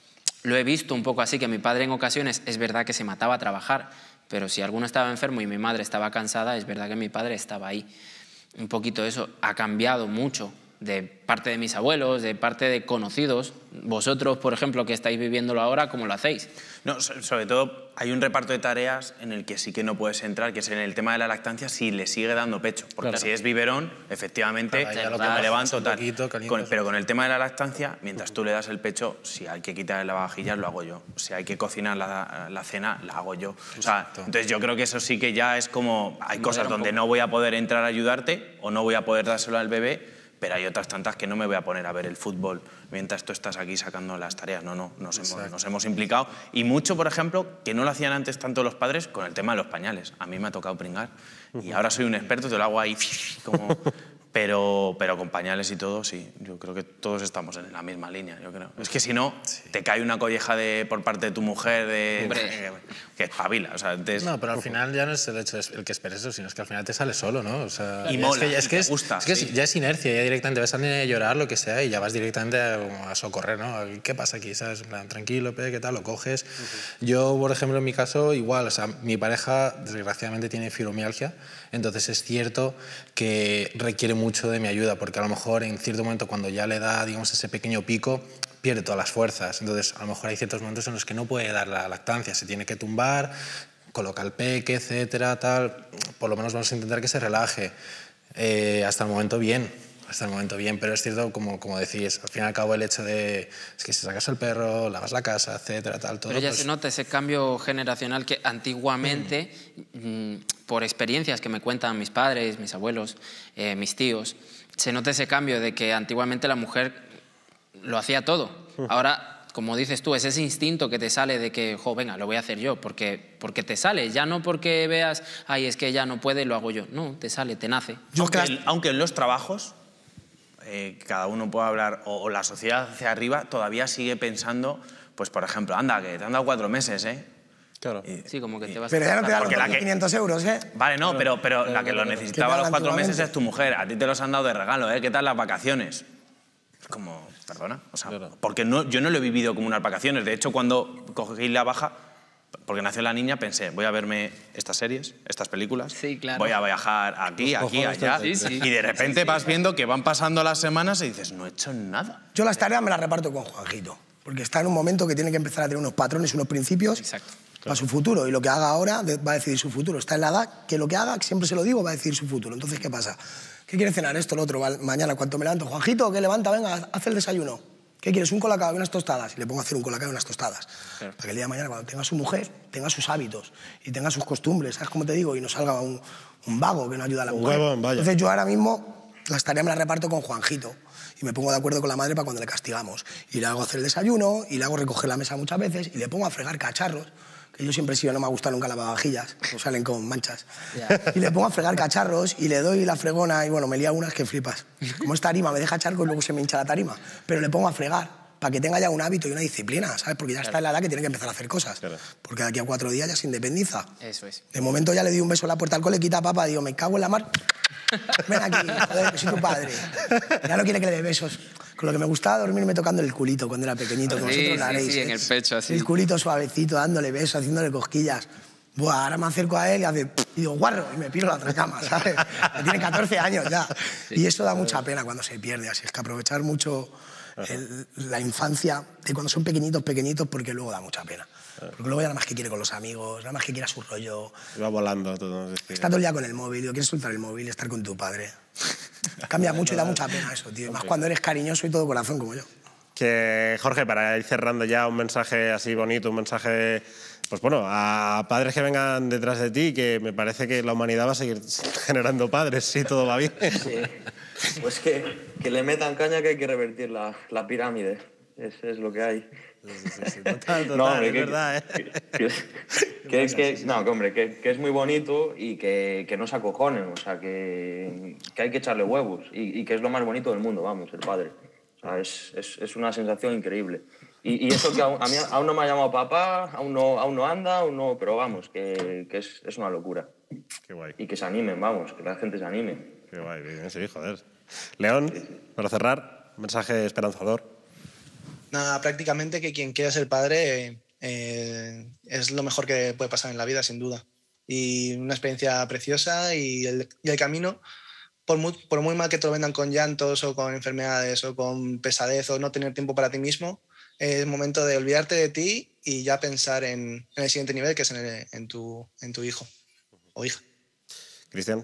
lo he visto un poco así, que mi padre en ocasiones es verdad que se mataba a trabajar, pero si alguno estaba enfermo y mi madre estaba cansada, es verdad que mi padre estaba ahí. Un poquito eso ha cambiado mucho de parte de mis abuelos, de parte de conocidos. Vosotros, por ejemplo, que estáis viviéndolo ahora, ¿cómo lo hacéis? No, sobre todo hay un reparto de tareas en el que sí que no puedes entrar, que es en el tema de la lactancia, si le sigue dando pecho. Porque claro. si es biberón, efectivamente, claro, me lo levanto tal. Poquito, con, pero con el tema de la lactancia, mientras tú le das el pecho, si hay que quitar la vajilla, lo hago yo. Si hay que cocinar la, la cena, la hago yo. O sea, entonces yo creo que eso sí que ya es como... Hay cosas donde no voy a poder entrar a ayudarte o no voy a poder dárselo al bebé, pero hay otras tantas que no me voy a poner a ver el fútbol mientras tú estás aquí sacando las tareas. No, no, nos hemos, nos hemos implicado. Y mucho, por ejemplo, que no lo hacían antes tanto los padres con el tema de los pañales. A mí me ha tocado pringar. Y ahora soy un experto, te lo hago ahí como... Pero, pero con pañales y todo, sí. Yo creo que todos estamos en la misma línea, yo creo. Es que si no, sí. te cae una colleja de, por parte de tu mujer de, de, que espabila. O sea, entonces, no, pero al final ya no es el hecho de el que esperes eso, sino es que al final te sale solo, ¿no? O sea, y mola, es que, es que, y es, te gusta. Es que sí. ya es inercia, ya directamente ves a alguien a llorar, lo que sea, y ya vas directamente a, a socorrer, ¿no? ¿Qué pasa aquí? ¿Sabes? En plan, tranquilo, pe, ¿qué tal? Lo coges. Uh-huh. Yo, por ejemplo, en mi caso, igual, o sea, mi pareja, desgraciadamente, tiene fibromialgia, entonces es cierto que requiere mucho de mi ayuda, porque a lo mejor en cierto momento cuando ya le da, digamos, ese pequeño pico, pierde todas las fuerzas. Entonces, a lo mejor hay ciertos momentos en los que no puede dar la lactancia, se tiene que tumbar, coloca el peque, etcétera, tal. Por lo menos vamos a intentar que se relaje. Eh, hasta el momento bien, hasta el momento bien, pero es cierto, como, como decís, al fin y al cabo el hecho de es que si sacas el perro, lavas la casa, etcétera, tal, todo. Pero ya pues... se nota ese cambio generacional que antiguamente, mm. por experiencias que me cuentan mis padres, mis abuelos, eh, mis tíos, se nota ese cambio de que antiguamente la mujer lo hacía todo. Ahora, como dices tú, es ese instinto que te sale de que, jo, venga, lo voy a hacer yo, porque, porque te sale, ya no porque veas, ay, es que ella no puede, lo hago yo. No, te sale, te nace. Aunque, el, aunque en los trabajos, eh, cada uno puede hablar, o, o la sociedad hacia arriba todavía sigue pensando, pues por ejemplo, anda, que te han dado cuatro meses, ¿eh? Claro. Y, sí, como que te vas pero ya no te dan los que... quinientos euros, ¿eh? Vale, no, pero, pero la que lo necesitaba los cuatro meses es tu mujer. A ti te los han dado de regalo, ¿eh? ¿Qué tal las vacaciones? Es como, perdona, o sea, claro. porque no, yo no lo he vivido como unas vacaciones. De hecho, cuando cogí la baja, porque nació la niña, pensé, voy a verme estas series, estas películas, sí, claro. voy a viajar aquí, Los aquí, allá, sí, sí. y de repente sí, sí. vas viendo que van pasando las semanas y dices, no he hecho nada. Yo las tareas me las reparto con Juanjito, porque está en un momento que tiene que empezar a tener unos patrones, unos principios. Exacto. Para su futuro, y lo que haga ahora va a decidir su futuro. Está en la edad que lo que haga, siempre se lo digo, va a decidir su futuro. Entonces, ¿qué pasa? ¿Qué quieres cenar? Esto, lo otro. Mañana, cuando me levanto, Juanjito, ¿qué levanta? Venga, haz el desayuno. ¿Qué quieres? Un colacao y unas tostadas. Y le pongo a hacer un colacao y unas tostadas. Claro. Para que el día de mañana, cuando tenga su mujer, tenga sus hábitos y tenga sus costumbres, ¿sabes cómo te digo? Y no salga un, un vago que no ayuda a la mujer. Huevón, vaya. Entonces, yo ahora mismo las tareas me las reparto con Juanjito. Y me pongo de acuerdo con la madre para cuando le castigamos. Y le hago hacer el desayuno, y le hago recoger la mesa muchas veces, y le pongo a fregar cacharros. Que yo siempre he sido, no me ha gustado nunca lavavajillas, no salen con manchas. Yeah. Y le pongo a fregar cacharros y le doy la fregona y bueno, me lía unas que flipas. Como es tarima, me deja charco y luego se me hincha la tarima. Pero le pongo a fregar para que tenga ya un hábito y una disciplina, ¿sabes? Porque ya claro. está en la edad que tiene que empezar a hacer cosas. Claro. Porque de aquí a cuatro días ya se independiza. Eso es. De momento ya le di un beso en la puerta al cole, quita a papá, digo, me cago en la mar. Ven aquí, joder, que soy tu padre. Ya no quiere que le dé besos. Con lo que me gustaba dormirme tocando el culito cuando era pequeñito, como sí, vosotros lo haréis. Sí, sí, ¿eh? en el pecho, así. El culito suavecito, dándole besos, haciéndole cosquillas. Buah, ahora me acerco a él y hace... Y digo, guarro, y me piro la otra cama, ¿sabes? Tiene catorce años ya. Sí. Y eso da mucha pena cuando se pierde, así es que aprovechar mucho el, la infancia de cuando son pequeñitos, pequeñitos, porque luego da mucha pena. Porque luego ya nada más que quiere con los amigos, nada más que quiere a su rollo. Va volando todo. Está todo el día con el móvil, digo, quieres soltar el móvil y estar con tu padre. Cambia mucho y da mucha pena eso, tío. Más cuando eres cariñoso y todo corazón como yo. Que, Jorge, para ir cerrando ya, un mensaje así bonito, un mensaje, pues bueno, a padres que vengan detrás de ti, que me parece que la humanidad va a seguir generando padres, si todo va bien. Sí, pues que, que le metan caña, que hay que revertir la, la pirámide, es, es lo que hay. Sí, sí, sí. Total, total, no, hombre, es que, verdad, ¿eh? Que, que, que, que, no, que, hombre, que, que es muy bonito y que, que no se acojonen, o sea, que, que hay que echarle huevos y, y que es lo más bonito del mundo, vamos, el padre. O sea, es, es, es una sensación increíble. Y, y eso que aún, a mí aún no me ha llamado papá, aún no, aún no anda, aún no, pero vamos, que, que es, es una locura. Qué guay. Y que se animen, vamos, que la gente se anime. Qué guay, bien, sí, joder. León, sí, sí. Para cerrar, mensaje esperanzador. Nada, prácticamente que quien quiera ser padre eh, es lo mejor que puede pasar en la vida, sin duda. Y una experiencia preciosa y el, y el camino... Por muy, por muy mal que te lo vendan con llantos o con enfermedades o con pesadez o no tener tiempo para ti mismo, es momento de olvidarte de ti y ya pensar en, en el siguiente nivel, que es en, el, en, tu, en tu hijo o hija. Cristian.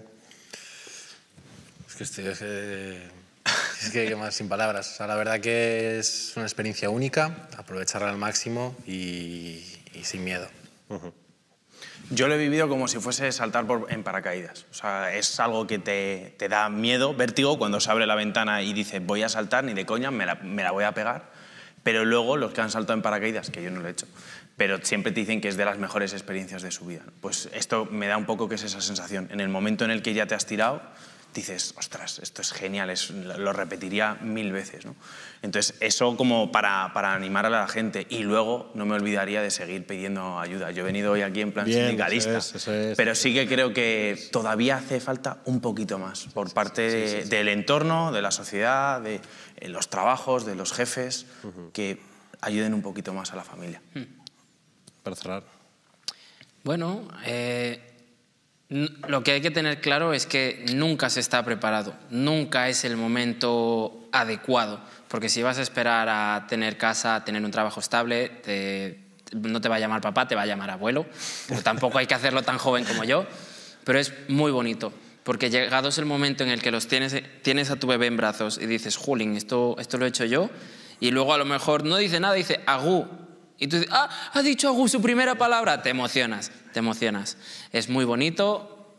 Es que estoy... Es que, es que más sin palabras. O sea, la verdad que es una experiencia única, aprovecharla al máximo y, y sin miedo. Uh-huh. Yo lo he vivido como si fuese saltar por, en paracaídas. O sea, es algo que te, te da miedo, vértigo, cuando se abre la ventana y dices voy a saltar, ni de coña, me la, me la voy a pegar. Pero luego los que han saltado en paracaídas, que yo no lo he hecho, pero siempre te dicen que es de las mejores experiencias de su vida. Pues esto me da un poco que es esa sensación. En el momento en el que ya te has tirado, dices, ostras, esto es genial, es, lo repetiría mil veces, ¿no? Entonces, eso como para, para animar a la gente. Y luego no me olvidaría de seguir pidiendo ayuda. Yo he venido hoy aquí en plan Bien, sindicalista, eso es, eso es. pero sí que creo que todavía hace falta un poquito más por parte de, sí, sí, sí. del entorno, de la sociedad, de los trabajos, de los jefes, uh-huh. que ayuden un poquito más a la familia. Hmm. Para cerrar. Bueno, eh... lo que hay que tener claro es que nunca se está preparado, nunca es el momento adecuado, porque si vas a esperar a tener casa, a tener un trabajo estable, te, no te va a llamar papá, te va a llamar abuelo, pero tampoco hay que hacerlo tan joven como yo, pero es muy bonito, porque llegado es el momento en el que los tienes, tienes a tu bebé en brazos y dices, jolín, esto, esto lo he hecho yo, y luego a lo mejor no dice nada, dice agú. Y tú dices, ah, ha dicho Agu su primera palabra. Te emocionas, te emocionas. Es muy bonito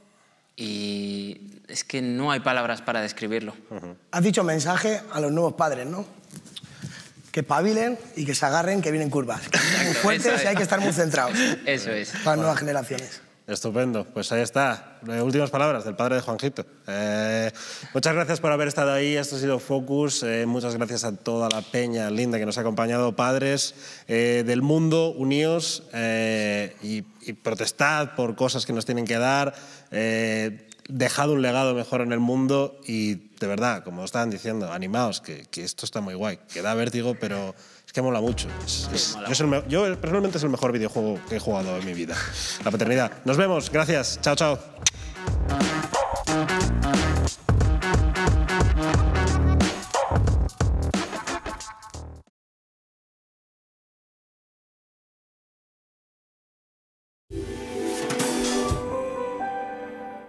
y es que no hay palabras para describirlo. Uh-huh. Has dicho mensaje a los nuevos padres, ¿no? Que espabilen y que se agarren, que vienen curvas. Que vienen fuertes y hay que estar muy centrados. Eso es. Para las nuevas generaciones. Estupendo, pues ahí está. Últimas palabras del padre de Juanjito. Eh, muchas gracias por haber estado ahí, esto ha sido Focus. Eh, muchas gracias a toda la peña linda que nos ha acompañado. Padres eh, del mundo, uníos eh, y, y protestad por cosas que nos tienen que dar. Eh, dejad un legado mejor en el mundo y, de verdad, como estaban diciendo, animaos, que, que esto está muy guay, que da vértigo, pero... es que mola mucho. Es, es, mola. Yo, es el, yo personalmente es el mejor videojuego que he jugado en mi vida. La paternidad. Nos vemos. Gracias. Chao, chao.